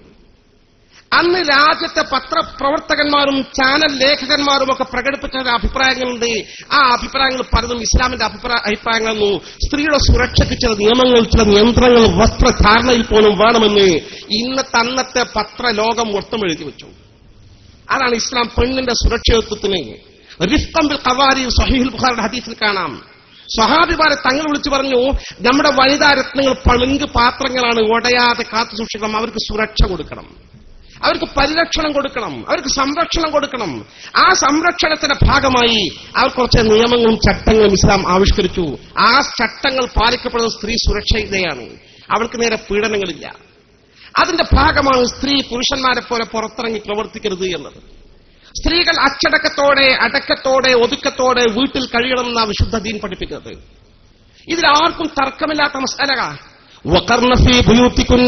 അന്ന് രാജ്യത്തെ പത്രപ്രവർത്തകന്മാരും ചാനൽ ലേഖകന്മാരും ഒക്കെ പ്രകടിപ്പിച്ച അഭിപ്രായങ്ങളുണ്ട്. ആ അഭിപ്രായങ്ങൾ പലതും ഇസ്ലാമിന്റെ അഭിപ്രായ അഭിപ്രായങ്ങളെന്നു. സ്ത്രീയുടെ സുരക്ഷയ്ക്ക് ചില നിയമങ്ങൾ, ചില നിയന്ത്രണങ്ങൾ വസ്ത്രധാരണയിൽ പോലും വേണമെന്ന് ഇന്നത്തെ അന്നത്തെ പത്രലോകം മൊത്തം എഴുതി വെച്ചു. അതാണ് ഇസ്ലാം പെണ്ണിന്റെ സുരക്ഷിതത്വത്തിന്. റിഫ്ഖൻ ബിൽ ഖവാരി സ്വഹീഹുൽ ബുഖാരിയുടെ ഹദീസിൽ കാണാം. സ്വഹാബിമാരെ തങ്ങൾ വിളിച്ചു പറഞ്ഞു, നമ്മുടെ വനിതാരത്നങ്ങൾ പളുങ്ക് പാത്രങ്ങളാണ്, ഉടയാതെ കാത്തു സൂക്ഷിക്കണം, അവർക്ക് സുരക്ഷ കൊടുക്കണം, അവർക്ക് പരിരക്ഷണം കൊടുക്കണം, അവർക്ക് സംരക്ഷണം കൊടുക്കണം. ആ സംരക്ഷണത്തിന്റെ ഭാഗമായി അവർ കുറച്ച് നിയമങ്ങളും ചട്ടങ്ങളും ഇസ്ലാം ആവിഷ്കരിച്ചു. ആ ചട്ടങ്ങൾ പാലിക്കപ്പെടുന്ന സ്ത്രീ സുരക്ഷയാണ്, അവൾക്ക് നേരെ പീഡനങ്ങളില്ല. അതിന്റെ ഭാഗമാണ് സ്ത്രീ പുരുഷന്മാരെ പോലെ പുറത്തിറങ്ങി പ്രവർത്തിക്കരുത് എന്നത്. സ്ത്രീകൾ അച്ചടക്കത്തോടെ അടക്കത്തോടെ ഒതുക്കത്തോടെ വീട്ടിൽ കഴിയണമെന്ന വിശുദ്ധ ദീൻ പഠിപ്പിക്കുന്നത്. ഇതിൽ ആർക്കും തർക്കമില്ലാത്ത മസ്അല. വഖർന ഫീ ബുയൂതികുൻ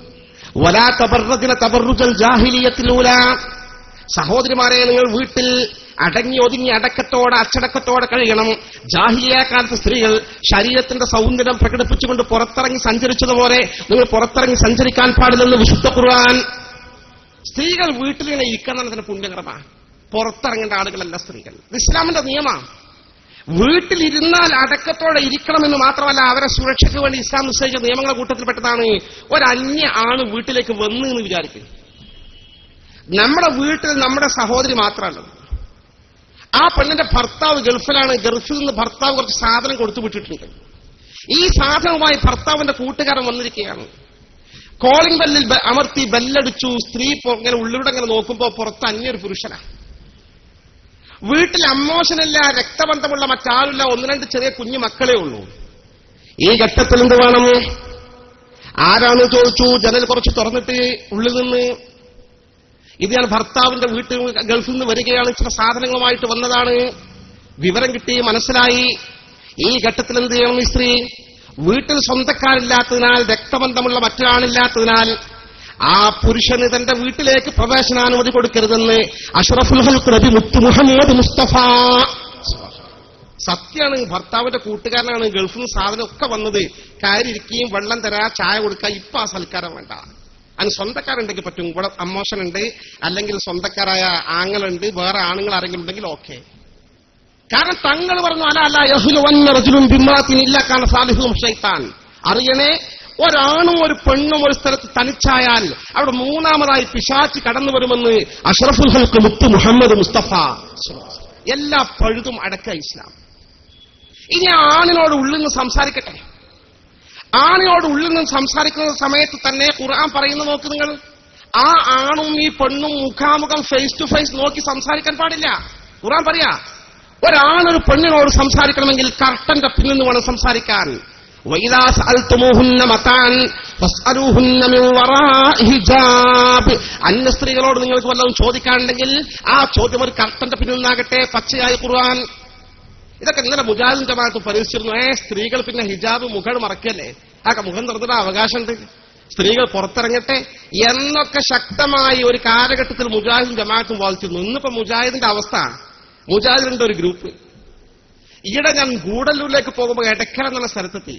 വലാ തബറജ്ന തബറുജൽ ജാഹിലിയ്യത്തിൽ ഊലാ. സഹോദരിമാരെ, നിങ്ങൾ വീട്ടിൽ അടങ്ങി ഒതുങ്ങി അടക്കത്തോടെ അച്ചടക്കത്തോടെ കഴിയണം. ജാഹിലിയ കാലത്ത് സ്ത്രീകൾ ശരീരത്തിന്റെ സൗന്ദര്യം പ്രകടിപ്പിച്ചുകൊണ്ട് പുറത്തിറങ്ങി സഞ്ചരിച്ചതുപോലെ നിങ്ങൾ പുറത്തിറങ്ങി സഞ്ചരിക്കാൻ പാടില്ലെന്ന് വിശുദ്ധ ഖുർആൻ. സ്ത്രീകൾ വീട്ടിലിങ്ങനെ ഇരിക്കണം, തന്നെ പുണ്യകരമാണ്. പുറത്തിറങ്ങേണ്ട ആളുകളല്ല സ്ത്രീകൾ. ഇത് ഇസ്ലാമിന്റെ നിയമമാണ്. വീട്ടിലിരുന്നാൽ അടക്കത്തോടെ ഇരിക്കണമെന്ന് മാത്രമല്ല, അവരെ സുരക്ഷയ്ക്ക് വേണ്ടി ഇസ്ലാം നിശ്ചയിച്ച നിയമങ്ങളുടെ കൂട്ടത്തിൽപ്പെട്ടതാണ് ഒരു അന്യ ആണ് വീട്ടിലേക്ക് വന്നു എന്ന് വിചാരിക്കും. നമ്മുടെ വീട്ടിൽ നമ്മുടെ സഹോദരി മാത്രമല്ല, ആ പെണ്ണിന്റെ ഭർത്താവ് ഗൾഫിലാണ്. ഗൾഫിൽ നിന്ന് ഭർത്താവ് കുറച്ച് സാധനം കൊടുത്തു വിട്ടിട്ടുണ്ട്. ഈ സാധനവുമായി ഭർത്താവിന്റെ കൂട്ടുകാരൻ വന്നിരിക്കുകയാണ്. കോളിംഗ് ബെല്ലിൽ അമർത്തി ബെല്ലടിച്ചു. സ്ത്രീ ഇങ്ങനെ ഉള്ളിലൂടെ അങ്ങനെ നോക്കുമ്പോ പുറത്ത് അന്യൊരു പുരുഷനാ. വീട്ടിൽ അമ്മോഷനില്ല, രക്തബന്ധമുള്ള മറ്റാരുമില്ല, ഒന്ന് രണ്ട് ചെറിയ കുഞ്ഞു മക്കളേ ഉള്ളൂ. ഈ ഘട്ടത്തിൽ എന്ത് വേണം? ആരാണ് ചോദിച്ചു. ജനൽ കുറച്ച് തുറന്നിട്ട് ഉള്ളിൽ നിന്ന്, ഇത് ഞാൻ ഭർത്താവിന്റെ വീട്ടിൽ ഗൾഫിൽ നിന്ന് വരികയാണ്, ചില സാധനങ്ങളുമായിട്ട് വന്നതാണ്, വിവരം കിട്ടി, മനസ്സിലായി. ഈ ഘട്ടത്തിൽ എന്ത് ചെയ്യണം? ഈ സ്ത്രീ വീട്ടിൽ സ്വന്തക്കാരില്ലാത്തതിനാൽ, രക്തബന്ധമുള്ള മറ്റൊരാളില്ലാത്തതിനാൽ ആ പുരുഷന് തന്റെ വീട്ടിലേക്ക് പ്രവേശനാനുമതി കൊടുക്കരുതെന്ന് അഷ്റഫുൽ ഖൽഖ് നബി മുത്ത് മുഹമ്മദ് മുസ്തഫ. സത്യാണ്, ഭർത്താവിന്റെ കൂട്ടുകാരനാണ്, ഗൾഫിൽ നിന്ന് സാധനം ഒക്കെ വന്നത്. കയറിയിരിക്കുകയും വെള്ളം തരാ, ചായ കൊടുക്കുക, ഇപ്പൊ ആ സൽക്കാരം വേണ്ട. അതിന് സ്വന്തക്കാരുണ്ടെങ്കിൽ പറ്റും. ഇവിടെ അമ്മോഷനുണ്ട്, അല്ലെങ്കിൽ സ്വന്തക്കാരായ ആങ്ങളുണ്ട്, വേറെ ആണുങ്ങൾ ആരെങ്കിലും ഉണ്ടെങ്കിൽ ഓക്കെ. കാരണം തങ്ങൾ പറഞ്ഞു അല അല്ല യഹ്ലു വന്ന റജുലുൻ ബിംറാത്തിൻ ഇല്ല കാന സാലിഹും ശൈത്താൻ. അറിയണേ, ഒരാണും ഒരു പെണ്ണും ഒരു സ്ഥലത്ത് തനിച്ചായാൽ അവിടെ മൂന്നാമതായി പിശാച് കടന്നു വരുമെന്ന് അഷ്റഫുൽ ഖൽഖ് മുത്ത് മുഹമ്മദ് മുസ്തഫ. എല്ലാ പഴുതും അടക്ക ഇസ്ലാം. ഇനി ആണിനോട് ഉള്ളിൽ നിന്ന് സംസാരിക്കട്ടെ. ആണിനോട് ഉള്ളിൽ നിന്ന് സംസാരിക്കുന്ന സമയത്ത് തന്നെ ഖുർആൻ പറയുന്നത് നോക്ക് നിങ്ങൾ. ആ ആണും ഈ പെണ്ണും മുഖാമുഖം ഫേസ് ടു ഫേസ് നോക്കി സംസാരിക്കാൻ പാടില്ല. ഖുർആൻ പറയാ, ഒരാണൊരു പെണ്ണിനോട് സംസാരിക്കണമെങ്കിൽ കർട്ടന്റെ പിന്നിൽ നിന്ന് വേണം സംസാരിക്കാൻ. വഇദാ സഅൽതുമൂഹുന്ന മതാൻ ഫസ്അലൂഹുന്ന മിൻ വറാഇ ഹിജാബ്. അന്യ സ്ത്രീകളോട് നിങ്ങൾക്ക് വല്ലതും ചോദിക്കാനുണ്ടെങ്കിൽ ആ ചോദ്യം ഒരു കർട്ടന്റെ പിന്നിൽ നിന്നാകട്ടെ. പച്ചയായ ഖുർആൻ. ഇതൊക്കെ ഇന്നലെ മുജാഹിദ് ജമാഅത്ത് പരിഹരിച്ചിരുന്നു. ഏ സ്ത്രീകൾ പിന്നെ ഹിജാബ് മുഖം മറക്കല്ലേ, ആ മുഖം തുറന്നിട്ട് അവകാശമുണ്ട്, സ്ത്രീകൾ പുറത്തിറങ്ങട്ടെ എന്നൊക്കെ ശക്തമായി ഒരു കാലഘട്ടത്തിൽ മുജാഹിദും ജമാഅത്തും വാദിച്ചിരുന്നു. ഇന്നിപ്പോ മുജാഹിദിന്റെ അവസ്ഥ, മുജാഹിദിന്റെ ഒരു ഗ്രൂപ്പ്. ഈയിടെ ഞാൻ ഗൂഡല്ലൂരിലേക്ക് പോകുമ്പോൾ എടക്കര എന്നുള്ള സ്ഥലത്തെത്തി.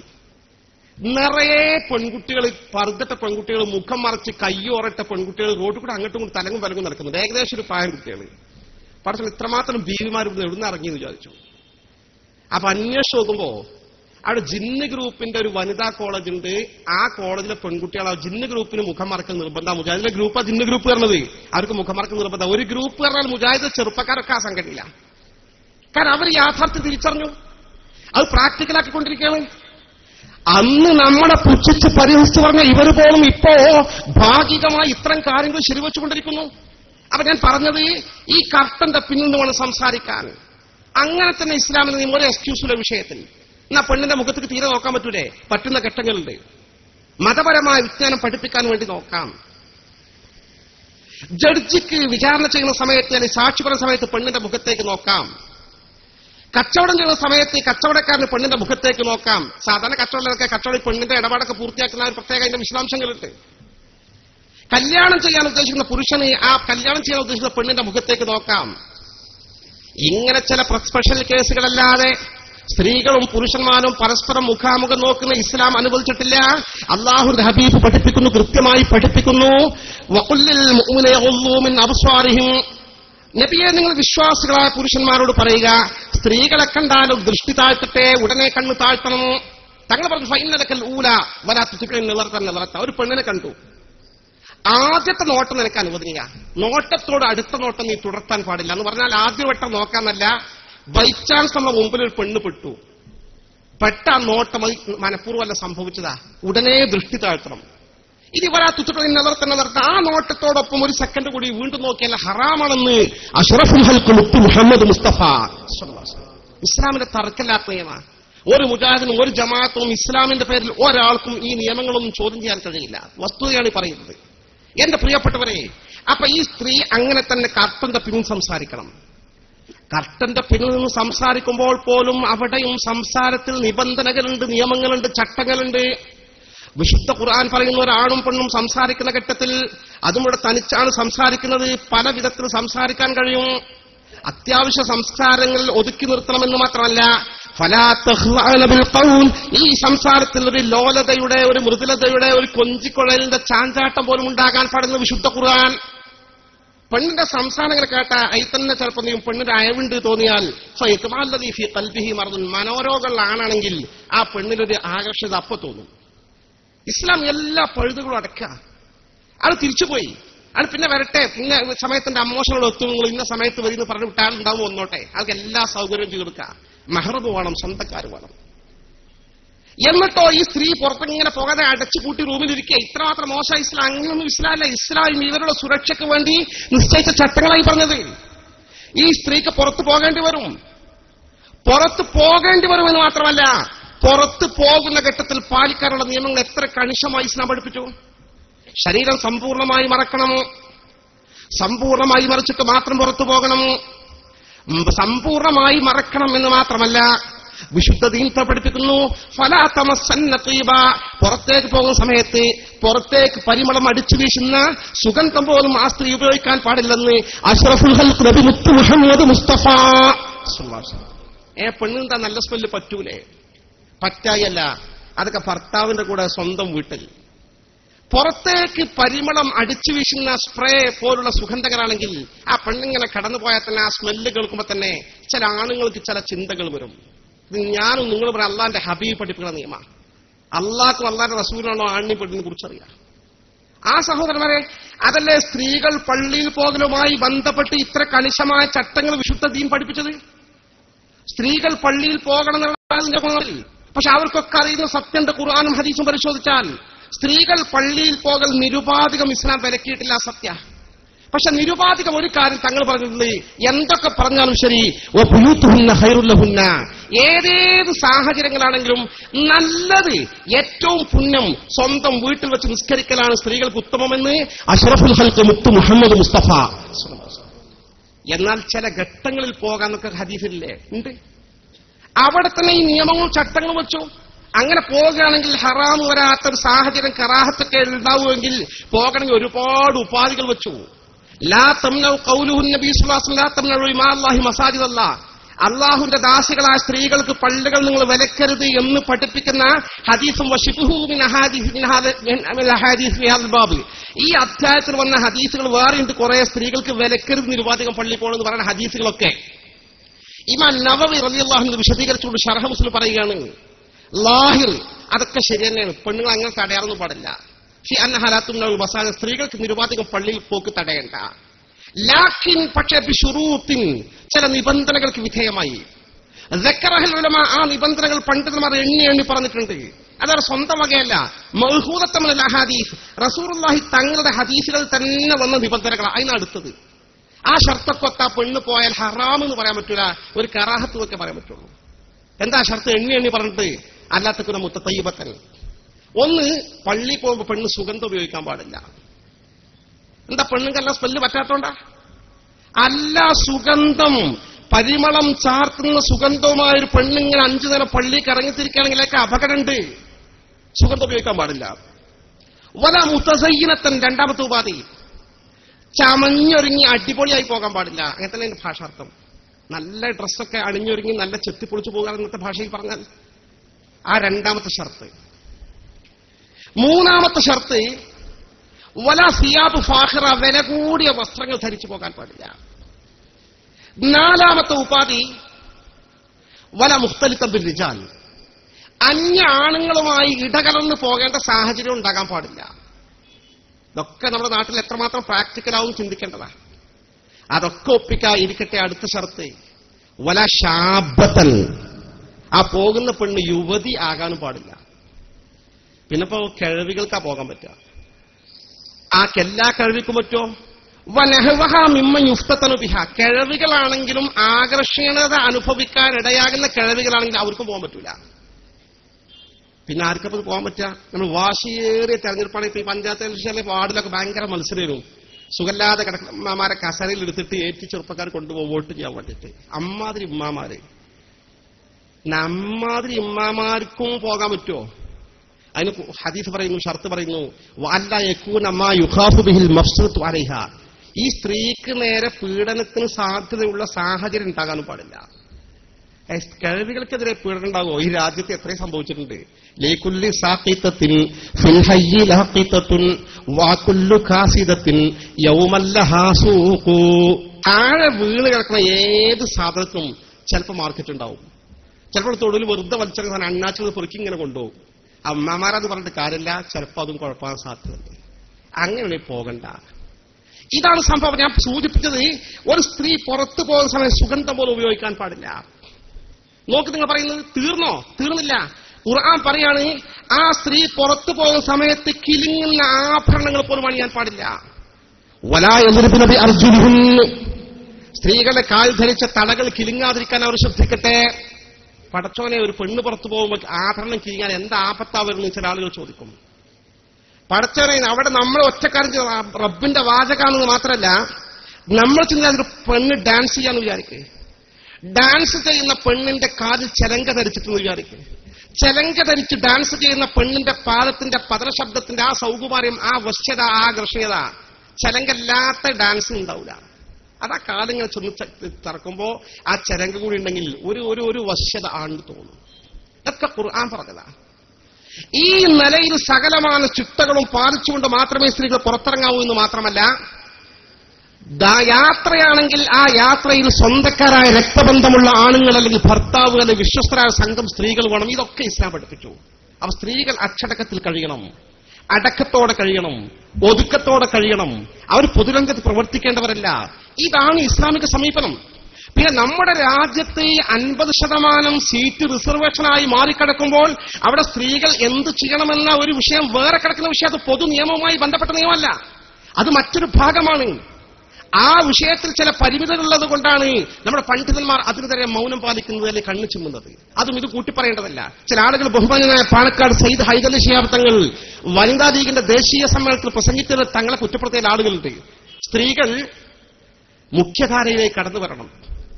നിറയെ പെൺകുട്ടികൾ, പറുതിട്ട പെൺകുട്ടികൾ, മുഖം മറച്ച് കയ്യോറട്ട പെൺകുട്ടികൾ റോഡിൽ കൂടെ അങ്ങോട്ടും ഇങ്ങോട്ടും തലങ്ങും വലങ്ങും നടക്കുന്നുണ്ട്. ഏകദേശം ഒരു പ്രായം കുട്ടികൾ. പക്ഷേ ഇത്രമാത്രം ബീവിമാർ ഇവിടുന്ന് എവിടുന്ന് ഇറങ്ങിയെന്ന് ചോദിച്ചു. അപ്പൊ അന്വേഷിച്ച് നോക്കുമ്പോ അവിടെ ജിന്ന് ഗ്രൂപ്പിന്റെ ഒരു വനിതാ കോളേജ് ഉണ്ട്. ആ കോളേജിലെ പെൺകുട്ടികൾ ആ ജിന്ന് ഗ്രൂപ്പിന് മുഖം മറക്കൽ നിർബന്ധം. മുജാഹിദിന്റെ ഗ്രൂപ്പ് ആ ജിന്ന് ഗ്രൂപ്പ് പറഞ്ഞത്, അവർക്ക് മുഖം മറക്കൽ നിർബന്ധം. ഒരു ഗ്രൂപ്പ് പറഞ്ഞാൽ മുജാഹിദ് ചെറുപ്പക്കാരൊക്കെ ആ സംഘടനയില്ല. കാരണം അവർ യാഥാർത്ഥ്യം തിരിച്ചറിഞ്ഞു, അത് പ്രാക്ടിക്കലാക്കിക്കൊണ്ടിരിക്കുകയാണ്. അന്ന് നമ്മളെ പുച്ഛിച്ച് പരിഹസിച്ച് പറഞ്ഞ ഇവർ പോലും ഇപ്പോ ഭാഗികമായി ഇത്തരം കാര്യങ്ങൾ ശരിവെച്ചുകൊണ്ടിരിക്കുന്നു. അപ്പൊ ഞാൻ പറഞ്ഞത്, ഈ കർട്ടന്റെ പിന്നിൽ നിന്ന് വേണം സംസാരിക്കാൻ. അങ്ങനെ തന്നെ ഇസ്ലാമിന് നിയമം ഒരു എക്സ്ക്യൂസുള്ള വിഷയത്തിൽ. എന്നാ പെണ്ണിന്റെ മുഖത്തേക്ക് തീരെ നോക്കാൻ പറ്റൂലേ? പറ്റുന്ന ഘട്ടങ്ങളുണ്ട്. മതപരമായ വിജ്ഞാനം പഠിപ്പിക്കാൻ വേണ്ടി നോക്കാം. ജഡ്ജിക്ക് വിചാരണ ചെയ്യുന്ന സമയത്ത് അല്ലെങ്കിൽ സാക്ഷി പറയുന്ന സമയത്ത് പെണ്ണിന്റെ മുഖത്തേക്ക് നോക്കാം. കച്ചവടം ചെയ്യുന്ന സമയത്ത് കച്ചവടക്കാരന് പെണ്ണിന്റെ മുഖത്തേക്ക് നോക്കാം. സാധാരണ കച്ചവടമൊക്കെ കച്ചവടം പെണ്ണിന്റെ ഇടപാടൊക്കെ പൂർത്തിയാക്കുന്ന ഒരു പ്രത്യേക അതിന്റെ വിശദാംശങ്ങളുണ്ട്. കല്യാണം ചെയ്യാൻ ഉദ്ദേശിക്കുന്ന പുരുഷന് ആ കല്യാണം ചെയ്യാൻ ഉദ്ദേശിക്കുന്ന പെണ്ണിന്റെ മുഖത്തേക്ക് നോക്കാം. ഇങ്ങനെ ചില സ്പെഷ്യൽ കേസുകളല്ലാതെ സ്ത്രീകളും പുരുഷന്മാരും പരസ്പരം മുഖാമുഖം നോക്കുന്ന ഇസ്ലാം അനുവദിച്ചിട്ടില്ല. അല്ലാഹുവിന്റെ ഹബീബ് പഠിപ്പിക്കുന്നു, കൃത്യമായി പഠിപ്പിക്കുന്നു. വഖുല്ലിൽ മുഅ്മിനീന യഗ്ളൂ മിൻ അബ്സാരിഹിം. നബിയെ, നിങ്ങൾ വിശ്വാസികളായ പുരുഷന്മാരോട് പറയുക, സ്ത്രീകളെ കണ്ടാലും ദൃഷ്ടി താഴ്ത്തട്ടെ, ഉടനെ കണ്ണ് താഴ്ത്തണം. തങ്ങൾ പറഞ്ഞു ഫൈനലക്കൽ ഊല വലാ തുതിഇ നിലർത്ത നിലർത്ത. ഒരു പെണ്ണിനെ കണ്ടു, ആദ്യത്തെ നോട്ടം നിനക്ക് അനുവദനീയ, നോട്ടത്തോട് അടുത്ത നോട്ടം നീ തുടർത്താൻ പാടില്ല എന്ന് പറഞ്ഞാൽ ആദ്യ വട്ടം നോക്കാന്നല്ല. ബൈ ചാൻസ് നമ്മുടെ മുമ്പിൽ ഒരു പെണ്ണ് പെട്ടു, പെട്ട ആ നോട്ടം അത് മനഃപൂർവ്വമല്ല സംഭവിച്ചതാ, ഉടനെ ദൃഷ്ടി താഴ്ത്തണം. ഇനി വരാ തുച്ഛത്തിൽ നിലർത്ത നിലർത്ത ആ നോട്ടത്തോടൊപ്പം ഒരു സെക്കൻഡ് കൂടി വീണ്ടും നോക്കിയാൽ ഹറാമാണെന്ന് അഷ്റഫുൽ ഖൽഖ് മുത്ത് മുഹമ്മദ് മുസ്തഫ. ഇസ്ലാമിന്റെ തർക്കമില്ലാത്ത നിയമമാണ്. ഒരു മുജാഹിദിനും ഒരു ജമാഅത്തും ഇസ്ലാമിന്റെ പേരിൽ ഒരാൾക്കും ഈ നിയമങ്ങളൊന്നും ചോദ്യം ചെയ്യാൻ കഴിയില്ല. വസ്തുതയാണ് പറയുന്നത്. എന്റെ പ്രിയപ്പെട്ടവരെ, അപ്പൊ ഈ സ്ത്രീ അങ്ങനെ തന്നെ കർട്ടന്റെ പിന്നിൽ സംസാരിക്കണം. കർട്ടന്റെ പിന്നിൽ നിന്ന് സംസാരിക്കുമ്പോൾ പോലും അവിടെയും സംസാരത്തിൽ നിബന്ധനകളുണ്ട്, നിയമങ്ങളുണ്ട്, ചട്ടങ്ങളുണ്ട്. വിശുദ്ധ ഖുർആൻ പറയുന്ന ഒരാണും പെണ്ണും സംസാരിക്കുന്ന ഘട്ടത്തിൽ അതും ഇവിടെ തനിച്ചാണ് സംസാരിക്കുന്നത്. പല വിധത്തിൽ സംസാരിക്കാൻ കഴിയും. അത്യാവശ്യ സംസ്കാരങ്ങളിൽ ഒതുക്കി നിർത്തണമെന്ന് മാത്രമല്ല, ഫലാ തഖ്ളഅന ബിൽ ഖൗൽ. ഈ സംസാരത്തിൽ ഒരു ലോലതയുടെ, ഒരു മൃദുലതയുടെ, ഒരു കൊഞ്ചിക്കൊഴലിന്റെ ചാഞ്ചാട്ടം പോലും ഉണ്ടാകാൻ പാടുന്ന വിശുദ്ധ ഖുർആൻ. പെണ്ണിന്റെ സംസാരങ്ങൾ കേട്ട അതിൽ തന്നെ ചിലപ്പോൾ നീ പെണ്ണിന്റെ അയവുണ്ട് തോന്നിയാൽ ഫൈത്മാല്ലദീ ഫീ ഖൽബിഹി മർദുൻ. മനോരോഗമുള്ള ആണാണെങ്കിൽ ആ പെണ്ണിലൊരു ആകർഷത അപ്പൊ തോന്നും. ഇസ്ലാം എല്ലാ പഴുതുകളും അടക്കുക. അത് തിരിച്ചുപോയി. അത് പിന്നെ വരട്ടെ, പിന്നെ സമയത്തിന്റെ അമ്മോഷങ്ങൾ ഒത്തും നിങ്ങൾ ഇന്ന സമയത്ത് വരുന്ന പറഞ്ഞു വിട്ടാലുണ്ടാവും ഒന്നോട്ടെ. അവർക്ക് എല്ലാ സൗകര്യവും ചെയ്ത് കൊടുക്കുക. മെഹ്റബ് വേണം, സ്വന്തക്കാർ വേണം. എന്നിട്ടോ ഈ സ്ത്രീ പുറത്തിങ്ങനെ പോകാതെ അടച്ചു കൂട്ടി റൂമിലിരിക്കുക. ഇത്രമാത്രം മോശം ഇസ്ലാം. അങ്ങനെയൊന്നും ഇസ്ലാമല്ല. ഇസ്ലാം ഇവരുടെ സുരക്ഷയ്ക്ക് വേണ്ടി നിശ്ചയിച്ച ചട്ടങ്ങളായി പറഞ്ഞത്. ഈ സ്ത്രീക്ക് പുറത്തു പോകേണ്ടി വരും. പുറത്ത് പോകേണ്ടി വരുമെന്ന് മാത്രമല്ല, പുറത്ത് പോകുന്ന ഘട്ടത്തിൽ പാലിക്കാനുള്ള നിയമങ്ങൾ എത്ര കണിശമായി ഇസ്ലാം പഠിപ്പിച്ചു. ശരീരം സമ്പൂർണമായി മറക്കണം, സമ്പൂർണമായി മറച്ചിട്ട് മാത്രം പുറത്തു പോകണം. സമ്പൂർണമായി മറക്കണം എന്ന് മാത്രമല്ല, വിശുദ്ധ ദീൻ പഠിപ്പിക്കുന്നു, ഫലാ തമസ്സന്ന തീബ, പുറത്തേക്ക് പോകുന്ന സമയത്ത് പുറത്തേക്ക് പരിമളം അടിച്ചു വീശുന്ന സുഗന്ധം പോലും ആ സ്ത്രീ ഉപയോഗിക്കാൻ പാടില്ലെന്ന് അഷ്റഫുൽ ഖൽഖ് നബി മുത്ത് മുഹമ്മദ് മുസ്തഫ. ഏ പെണ്ണെന്താ നല്ല സ്മെല്ല് പറ്റൂലേ? പറ്റായല്ല, അതൊക്കെ ഭർത്താവിന്റെ കൂടെ സ്വന്തം വീട്ടിൽ. പുറത്തേക്ക് പരിമളം അടിച്ചു വീശുന്ന സ്പ്രേ പോലുള്ള സുഗന്ധങ്ങളാണെങ്കിൽ ആ പെണ്ണിങ്ങനെ കടന്നു പോയാൽ തന്നെ ആ സ്മെല്ല് കേൾക്കുമ്പോൾ തന്നെ ചില ആണുങ്ങൾക്ക് ചില ചിന്തകൾ വരും. ഞാനും നിങ്ങൾ പറയാം, അള്ളാന്റെ ഹബീബ് പഠിപ്പിക്കുന്ന നിയമം. അള്ളാഹ്ക്കും അള്ളാന്റെ റസൂലിനാണോ ആണിനെ പെണ്ണിനെ കുറിച്ചറിയാം. ആ സഹോദരന്മാരെ, അതല്ലേ സ്ത്രീകൾ പള്ളിയിൽ പോകലുമായി ബന്ധപ്പെട്ട് ഇത്ര കണിശമായ ചട്ടങ്ങൾ വിശുദ്ധ ദീൻ പഠിപ്പിച്ചത്. സ്ത്രീകൾ പള്ളിയിൽ പോകണം എന്നുള്ള, പക്ഷെ അവർക്കൊക്കെ അറിയുന്ന സത്യന്റെ ഖുർആനും ഹദീസും പരിശോധിച്ചാൽ സ്ത്രീകൾ പള്ളിയിൽ പോകൽ നിരുപാധികം ഇസ്ലാം വിലക്കിയിട്ടില്ല, സത്യ. പക്ഷെ നിരുപാധികം ഒരു കാര്യം തങ്ങൾ പറഞ്ഞിട്ടുണ്ട്, എന്തൊക്കെ പറഞ്ഞാലും ശരി, ഹൈറുല്ലഹുന്ന, ഏതേത് സാഹചര്യങ്ങളാണെങ്കിലും നല്ലത്, ഏറ്റവും പുണ്യം സ്വന്തം വീട്ടിൽ വെച്ച് നിസ്കരിക്കലാണ് സ്ത്രീകൾക്ക് ഉത്തമമെന്ന് അഷ്റഫുൽ ഖൽഖ് മുത്ത് മുഹമ്മദ് മുസ്തഫ. എന്നാൽ ചില ഘട്ടങ്ങളിൽ പോകാന്നൊക്കെ ഹദീസില്ലേ ഉണ്ട്. അവിടെ തന്നെ ഈ നിയമങ്ങളും ചട്ടങ്ങളും വെച്ചു. അങ്ങനെ പോകുകയാണെങ്കിൽ ഹറാം വരാത്തൊരു സാഹചര്യം, കറാഹത്തൊക്കെ ഉണ്ടാവുമെങ്കിൽ പോകണമെങ്കിൽ ഒരുപാട് ഉപാധികൾ വെച്ചു. ലാ തംനഉ ഖൗലുഹു നബി സ്വല്ലല്ലാഹു അലൈഹി വസല്ലം ലാ തംനഉ ഇമാഅല്ലാഹി മസാജിദല്ലാഹ്, അള്ളാഹുവിന്റെ ദാസികളായ സ്ത്രീകൾക്ക് പള്ളികൾ നിങ്ങൾ വിലക്കരുത് എന്ന് പഠിപ്പിക്കുന്ന ഹദീസും വശിഫുഹു മിൻ അഹാദീസ് മിൻ അഹാദീസ് ഫി ഹാദൽ ബാബ്. ഈ അധ്യായത്തിൽ വന്ന ഹദീസുകൾ വേറെയുണ്ട്. കുറെ സ്ത്രീകൾക്ക് വിലക്കരുത് നിരുപാധികം പള്ളി പോകണമെന്ന് പറയുന്ന ഹദീസുകളൊക്കെ ഇമാം നവവി റളിയല്ലാഹു അൻഹു വിശദീകരിച്ചുകൊണ്ട് ശർഹ് മുസ്ലിം പറയുകയാണ്, ലാഹിർ അതൊക്കെ ശരി തന്നെയാണ്, പെണ്ണുങ്ങൾ അങ്ങനെ തടയാറൊന്നും പാടില്ല. സ്ത്രീകൾക്ക് നിരുപാധികം പള്ളിയിൽ പോക്ക് തടയണ്ട. ലാക്കിൻ പക്ഷേ ബിശുറൂത്തിൻ, ചില നിബന്ധനകൾക്ക് വിധേയമായി. ആ നിബന്ധനകൾ പണ്ഡിതന്മാർ എണ്ണി എണ്ണി പറഞ്ഞിട്ടുണ്ട്. അതാണ് സ്വന്തം വകയല്ല, മൗഹൂദത്തമിൽ ഹദീസ്, റസൂലുള്ളാഹി തങ്ങളുടെ ഹദീസുകൾ തന്നെ വന്ന നിബന്ധനകളാണ്. അതിനടുത്തത് ആ ഷർത്തൊക്കെ പെണ്ണ് പോയാൽ ഹറാം എന്ന് പറയാൻ പറ്റൂല, ഒരു കറാഹത്ത് ഒക്കെ പറയാൻ പറ്റുള്ളൂ. എന്താ ഷർത്ത് എണ്ണി എണ്ണി പറഞ്ഞിട്ട്? അല്ലാത്തക്കുന്ന മുത്തത്തയ്യിബത്തൻ. ഒന്ന്, പള്ളി പോകുമ്പോൾ പെണ്ണ് സുഗന്ധം ഉപയോഗിക്കാൻ പാടില്ല. എന്താ പെണ്ണുങ്കല്ല സ്മെല്ല് പറ്റാത്തോണ്ടാ? അല്ല, സുഗന്ധം പരിമളം ചാർത്തുന്ന സുഗന്ധവുമായ ഒരു പെണ്ണിങ്ങനെ അഞ്ചു നേരം പള്ളിക്ക് ഇറങ്ങിത്തിരിക്കുകയാണെങ്കിലൊക്കെ അപകടമുണ്ട്. സുഗന്ധം ഉപയോഗിക്കാൻ പാടില്ല. വല മുത്തസയ്യിനത്തൻ, രണ്ടാമത്തെ ഉപാധി, ചമഞ്ഞൊരുങ്ങി അടിപൊളിയായി പോകാൻ പാടില്ല. അങ്ങനെ തന്നെ എന്റെ ഭാഷാർത്ഥം. നല്ല ഡ്രസ്സൊക്കെ അണിഞ്ഞൊരുങ്ങി നല്ല ചെത്തിപ്പൊളിച്ചു പോകാൻ ഇന്നത്തെ ഭാഷയിൽ പറഞ്ഞാൽ ആ രണ്ടാമത്തെ ഷർത്ത്. മൂന്നാമത്തെ ഷർത്ത്, വല സിയാബ് ഫാഖിറ, വില കൂടിയ വസ്ത്രങ്ങൾ ധരിച്ചു പോകാൻ പാടില്ല. നാലാമത്തെ ഉപാധി, വല മുഖ്തലിത്തൻ ബിൽ റിജാൽ, അന്യ ആണുങ്ങളുമായി ഇടകലർന്ന് പോകേണ്ട സാഹചര്യം ഉണ്ടാകാൻ പാടില്ല. ഇതൊക്കെ നമ്മുടെ നാട്ടിൽ എത്രമാത്രം പ്രാക്ടിക്കലാവും ചിന്തിക്കേണ്ടതാ. അതൊക്കെ ഒപ്പിക്കാ ഇരിക്കട്ടെ. അടുത്ത ഷർത്ത്, വല ഷാബത്തൻ, ആ പോകുന്ന പെണ്ണ് യുവതി ആകാനും പാടില്ല. പിന്നെപ്പോ കിഴവികൾക്കാ പോകാൻ പറ്റുക. ആ എല്ലാ കിഴവിക്കും പറ്റുമോ? വനഹവഹ മിമ്മ യുഫ്തതനു ബിഹ, കിഴവികളാണെങ്കിലും ആകർഷണീയത അനുഭവിക്കാൻ ഇടയാകുന്ന കിഴവികളാണെങ്കിലും അവർക്കും പോകാൻ പറ്റൂല. പിന്നെ ആർക്കപ്പോൾ പോകാൻ പറ്റുക? നമ്മൾ വാശിയേറിയ തെരഞ്ഞെടുപ്പാണ്. ഇപ്പൊ ഈ പഞ്ചായത്ത് ഇലക്ഷനിലെ വാർഡിലൊക്കെ ഭയങ്കര മത്സരവും, സുഖല്ലാതെ കിടക്കുന്ന ഉമ്മാമാരെ കസരയിൽ എടുത്തിട്ട് ഏറ്റി ചെറുപ്പക്കാർ കൊണ്ടുപോകും വോട്ട് ചെയ്യാൻ വേണ്ടിയിട്ട്. അമ്മാതിരി ഉമ്മാമാര്, നമ്മാതിരി ഉമ്മാമാർക്കും പോകാൻ പറ്റുമോ? അതിന് ഹദീസ് പറയുന്നു, ഷർത്ത് പറയുന്നു, വഅല്ല യകൂന മാ യുഖാഫു ബിഹിൽ മഫ്സദത്തു അലൈഹ, ഈ സ്ത്രീക്ക് നേരെ പീഡനത്തിന് സാധ്യതയുള്ള സാഹചര്യം ഉണ്ടാകാനും പാടില്ല. കിഴവികൾക്കെതിരെ പീഡനം ഉണ്ടാകുമോ? ഈ രാജ്യത്ത് എത്രയും സംഭവിച്ചിട്ടുണ്ട്. ലീകുല്ലി സാഖിതത്തിൻ ഫിൽ ഹയ്യി ലഹഖിതത്തുൻ വകുല്ലു കാസിദത്തിൻ യൗമല്ലഹാ സൂഖു. താഴെ വീണ് കിടക്കുന്ന ഏത് സാധനത്തിനും ചിലപ്പോൾ മാർക്കറ്റ് ഉണ്ടാവും. ചിലപ്പോൾ തൊഴിൽ വെറുതെ വലിച്ചെടുക്കുന്ന അണ്ണാച്ചുകൾ പൊറുക്കി ഇങ്ങനെ കൊണ്ടുപോകും. അമ്മമാരത് പറഞ്ഞിട്ട് കാര്യമില്ല, ചിലപ്പോൾ അതും കുഴപ്പമാകാൻ സാധ്യതയുണ്ട്. അങ്ങനെയാണെങ്കിൽ പോകണ്ട. ഇതാണ് സംഭവം. ഞാൻ സൂചിപ്പിച്ചത്, ഒരു സ്ത്രീ പുറത്തു പോകുന്ന സമയം സുഗന്ധം പോലും ഉപയോഗിക്കാൻ പാടില്ല. നോക്ക്, നിങ്ങൾ പറയുന്നത് തീർന്നോ? തീർന്നില്ല. ഖുർആൻ പറയാണ്, ആ സ്ത്രീ പുറത്തു പോകുന്ന സമയത്ത് കിലുങ്ങുന്ന ആഭരണങ്ങൾ പോലും അണിയാൻ പാടില്ല. വലാ യദ്രിബ്ന ബിഅർജുലിഹിന്ന, സ്ത്രീകളുടെ കാൽ ധരിച്ച തടകൾ കിലുങ്ങാതിരിക്കാൻ അവർ ശ്രദ്ധിക്കട്ടെ. പടച്ചോനെ, ഒരു പെണ്ണ് പുറത്തു പോകുമ്പോൾ ആഭരണം കിലുങ്ങാൻ എന്താ ആപത്താ വരുന്നു ചില ആളുകൾ ചോദിക്കും. പടച്ചോനെ, അവിടെ നമ്മൾ ഒറ്റക്കാരൻ റബ്ബിന്റെ വാചകാണെന്ന് മാത്രമല്ല, നമ്മൾ ചിന്ത ഒരു പെണ്ണ് ഡാൻസ് ചെയ്യാന്ന് വിചാരിക്കുക. ഡാൻസ് ചെയ്യുന്ന പെണ്ണിന്റെ കാലിൽ ചെലങ്ക ധരിച്ചിട്ടെന്ന് വിചാരിക്കുക. ചെലങ്ക ധരിച്ച് ഡാൻസ് ചെയ്യുന്ന പെണ്ണിന്റെ പാദത്തിന്റെ പതന ശബ്ദത്തിന്റെ ആ സൗകുമാര്യം, ആ വശ്യത, ആ ആകർഷണീയത ചെലങ്കല്ലാത്ത ഡാൻസ് ഉണ്ടാവില്ല. അതാ കാലിങ്ങനെ ചെന്ന് തറക്കുമ്പോ ആ ചെലങ്ക കൂടി ഉണ്ടെങ്കിൽ ഒരു ഒരു ഒരു വശ്യത ആണെന്ന് തോന്നും. ഇതൊക്കെ ഖുർആൻ പറഞ്ഞതാ. ഈ നിലയിൽ സകലമായ ചിട്ടകളും പാലിച്ചുകൊണ്ട് മാത്രമേ സ്ത്രീകൾ പുറത്തിറങ്ങാവൂ എന്ന് മാത്രമല്ല, യാത്രയാണെങ്കിൽ ആ യാത്രയിൽ സ്വന്തക്കാരായ രക്തബന്ധമുള്ള ആണുങ്ങൾ അല്ലെങ്കിൽ ഭർത്താവ് അല്ലെങ്കിൽ വിശ്വസ്തരായ സംഘം സ്ത്രീകൾ വേണം. ഇതൊക്കെ ഇസ്ലാം പഠിപ്പിച്ചു. അപ്പൊ സ്ത്രീകൾ അച്ചടക്കത്തിൽ കഴിയണം, അടക്കത്തോടെ കഴിയണം, ഒതുക്കത്തോടെ കഴിയണം. അവർ പൊതുരംഗത്ത് പ്രവർത്തിക്കേണ്ടവരല്ല. ഇതാണ് ഇസ്ലാമിക സമീപനം. പിന്നെ നമ്മുടെ രാജ്യത്തെ അൻപത് ശതമാനം സീറ്റ് റിസർവേഷനായി മാറിക്കിടക്കുമ്പോൾ അവിടെ സ്ത്രീകൾ എന്ത് ചെയ്യണമെന്ന ഒരു വിഷയം വേറെ കിടക്കുന്ന വിഷയം. അത് പൊതു നിയമവുമായി ബന്ധപ്പെട്ട നിയമമല്ല, അത് മറ്റൊരു ഭാഗമാണ്. ആ വിഷയത്തിൽ ചില പരിമിതികളുള്ളത് കൊണ്ടാണ് നമ്മുടെ പണ്ഡിതന്മാർ അതിനെതിരെ മൗനം പാലിക്കുന്നത്, അല്ലെങ്കിൽ കണ്ണു ചിമ്മുന്നത്. അതും ഇത് കൂട്ടിപ്പറയേണ്ടതല്ല. ചില ആളുകൾ, ബഹുമാന്യനായ പാണക്കാട് സയ്യിദ് ഹൈദരലി ശിഹാബ് തങ്ങൾ വനിതാ ലീഗിന്റെ ദേശീയ സമ്മേളനത്തിൽ പ്രസംഗിച്ചത് തങ്ങളെ കുറ്റപ്പെടുത്തിയ ആളുകളുണ്ട്. സ്ത്രീകൾ മുഖ്യധാരയിലേക്ക് കടന്നു വരണം.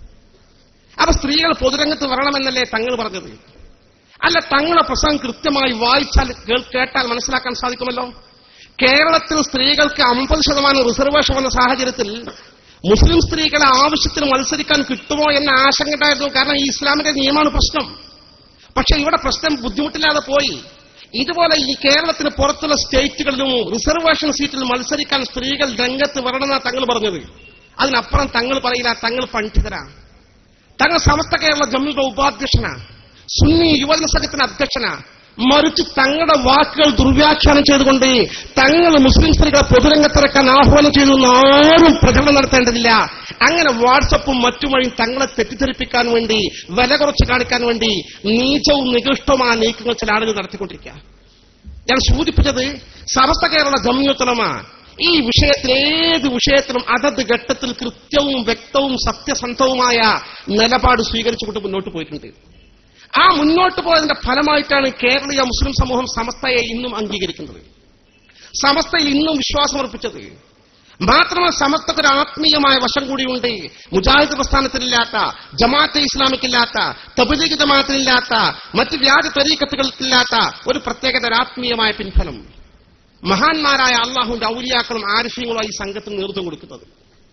അപ്പൊ സ്ത്രീകൾ പൊതുരംഗത്ത് വരണമെന്നല്ലേ തങ്ങൾ പറഞ്ഞത്? അല്ല, തങ്ങളെ പ്രസംഗം കൃത്യമായി വായിച്ചാൽ കേട്ടാൽ മനസ്സിലാക്കാൻ സാധിക്കുമല്ലോ. കേരളത്തിൽ സ്ത്രീകൾക്ക് അമ്പത് ശതമാനം റിസർവേഷൻ വന്ന സാഹചര്യത്തിൽ മുസ്ലിം സ്ത്രീകളെ ആവശ്യത്തിന് മത്സരിക്കാൻ കിട്ടുമോ എന്ന ആശങ്ക ഉണ്ടായിരുന്നു. കാരണം ഈ ഇസ്ലാമിന്റെ നിയമമാണ് പ്രശ്നം. പക്ഷെ ഇവിടെ പ്രശ്നം ബുദ്ധിമുട്ടില്ലാതെ പോയി. ഇതുപോലെ ഈ കേരളത്തിന് പുറത്തുള്ള സ്റ്റേറ്റുകളിലും റിസർവേഷൻ സീറ്റിൽ മത്സരിക്കാൻ സ്ത്രീകൾ രംഗത്ത് വരണമെന്നാണ് തങ്ങൾ പറഞ്ഞത്. അതിനപ്പുറം തങ്ങൾ പറയില്ല. തങ്ങൾ പണ്ഡിതരാ. തങ്ങൾ സമസ്ത കേരള ജമ്മിയുടെ ഉപാധ്യക്ഷനാ, സുന്നി യുവജന സംഘത്തിന്റെ അധ്യക്ഷനാ. മറിച്ച് തങ്ങളുടെ വാക്കുകൾ ദുർവ്യാഖ്യാനം ചെയ്തുകൊണ്ട് തങ്ങൾ മുസ്ലിം സ്ത്രീകളെ പൊതുരംഗത്തിറക്കാൻ ആഹ്വാനം ചെയ്തു ആരും പ്രചരണം നടത്തേണ്ടതില്ല. അങ്ങനെ വാട്സപ്പും മറ്റുവഴിയും തങ്ങളെ തെറ്റിദ്ധരിപ്പിക്കാൻ വേണ്ടി, വില കുറച്ച് കാണിക്കാൻ വേണ്ടി നീചവും നികൃഷ്ടവുമായ നീക്കങ്ങൾ ചില ആളുകൾ നടത്തിക്കൊണ്ടിരിക്കുക. ഞാൻ സൂചിപ്പിച്ചത് സമസ്ത കേരള ജംഇയ്യത്തുൽ ഉലമ ഈ വിഷയത്തിൽ, ഏത് വിഷയത്തിലും അതത് ഘട്ടത്തിൽ കൃത്യവും വ്യക്തവും സത്യസന്ധവുമായ നിലപാട് സ്വീകരിച്ചുകൊണ്ട് മുന്നോട്ട് പോയിട്ടുണ്ട്. ആ മുന്നോട്ട് പോയതിന്റെ ഫലമായിട്ടാണ് കേരളീയ മുസ്ലിം സമൂഹം സമസ്തയെ ഇന്നും അംഗീകരിക്കുന്നത്, സമസ്തയിൽ ഇന്നും വിശ്വാസമർപ്പിച്ചത്. മാത്രമല്ല, സമസ്തക്ക് ഒരു ആത്മീയമായ വശം കൂടിയുണ്ട്. മുജാഹിദ് പ്രസ്ഥാനത്തിലില്ലാത്ത, ജമാഅത്തെ ഇസ്ലാമിക്കില്ലാത്ത, തബ്ലീഗ് ജമാഅത്തിനില്ലാത്ത, മറ്റ് വ്യാജ തരീഖത്തുകൾക്കില്ലാത്ത ഒരു പ്രത്യേകത ആത്മീയമായ പിൻഫലം. മഹാന്മാരായ അള്ളാഹുവിന്റെ ഔലിയാക്കളും ആരിഫീങ്ങളും ഈ സംഘത്തിന് നേതൃത്വം കൊടുക്കുന്നത്.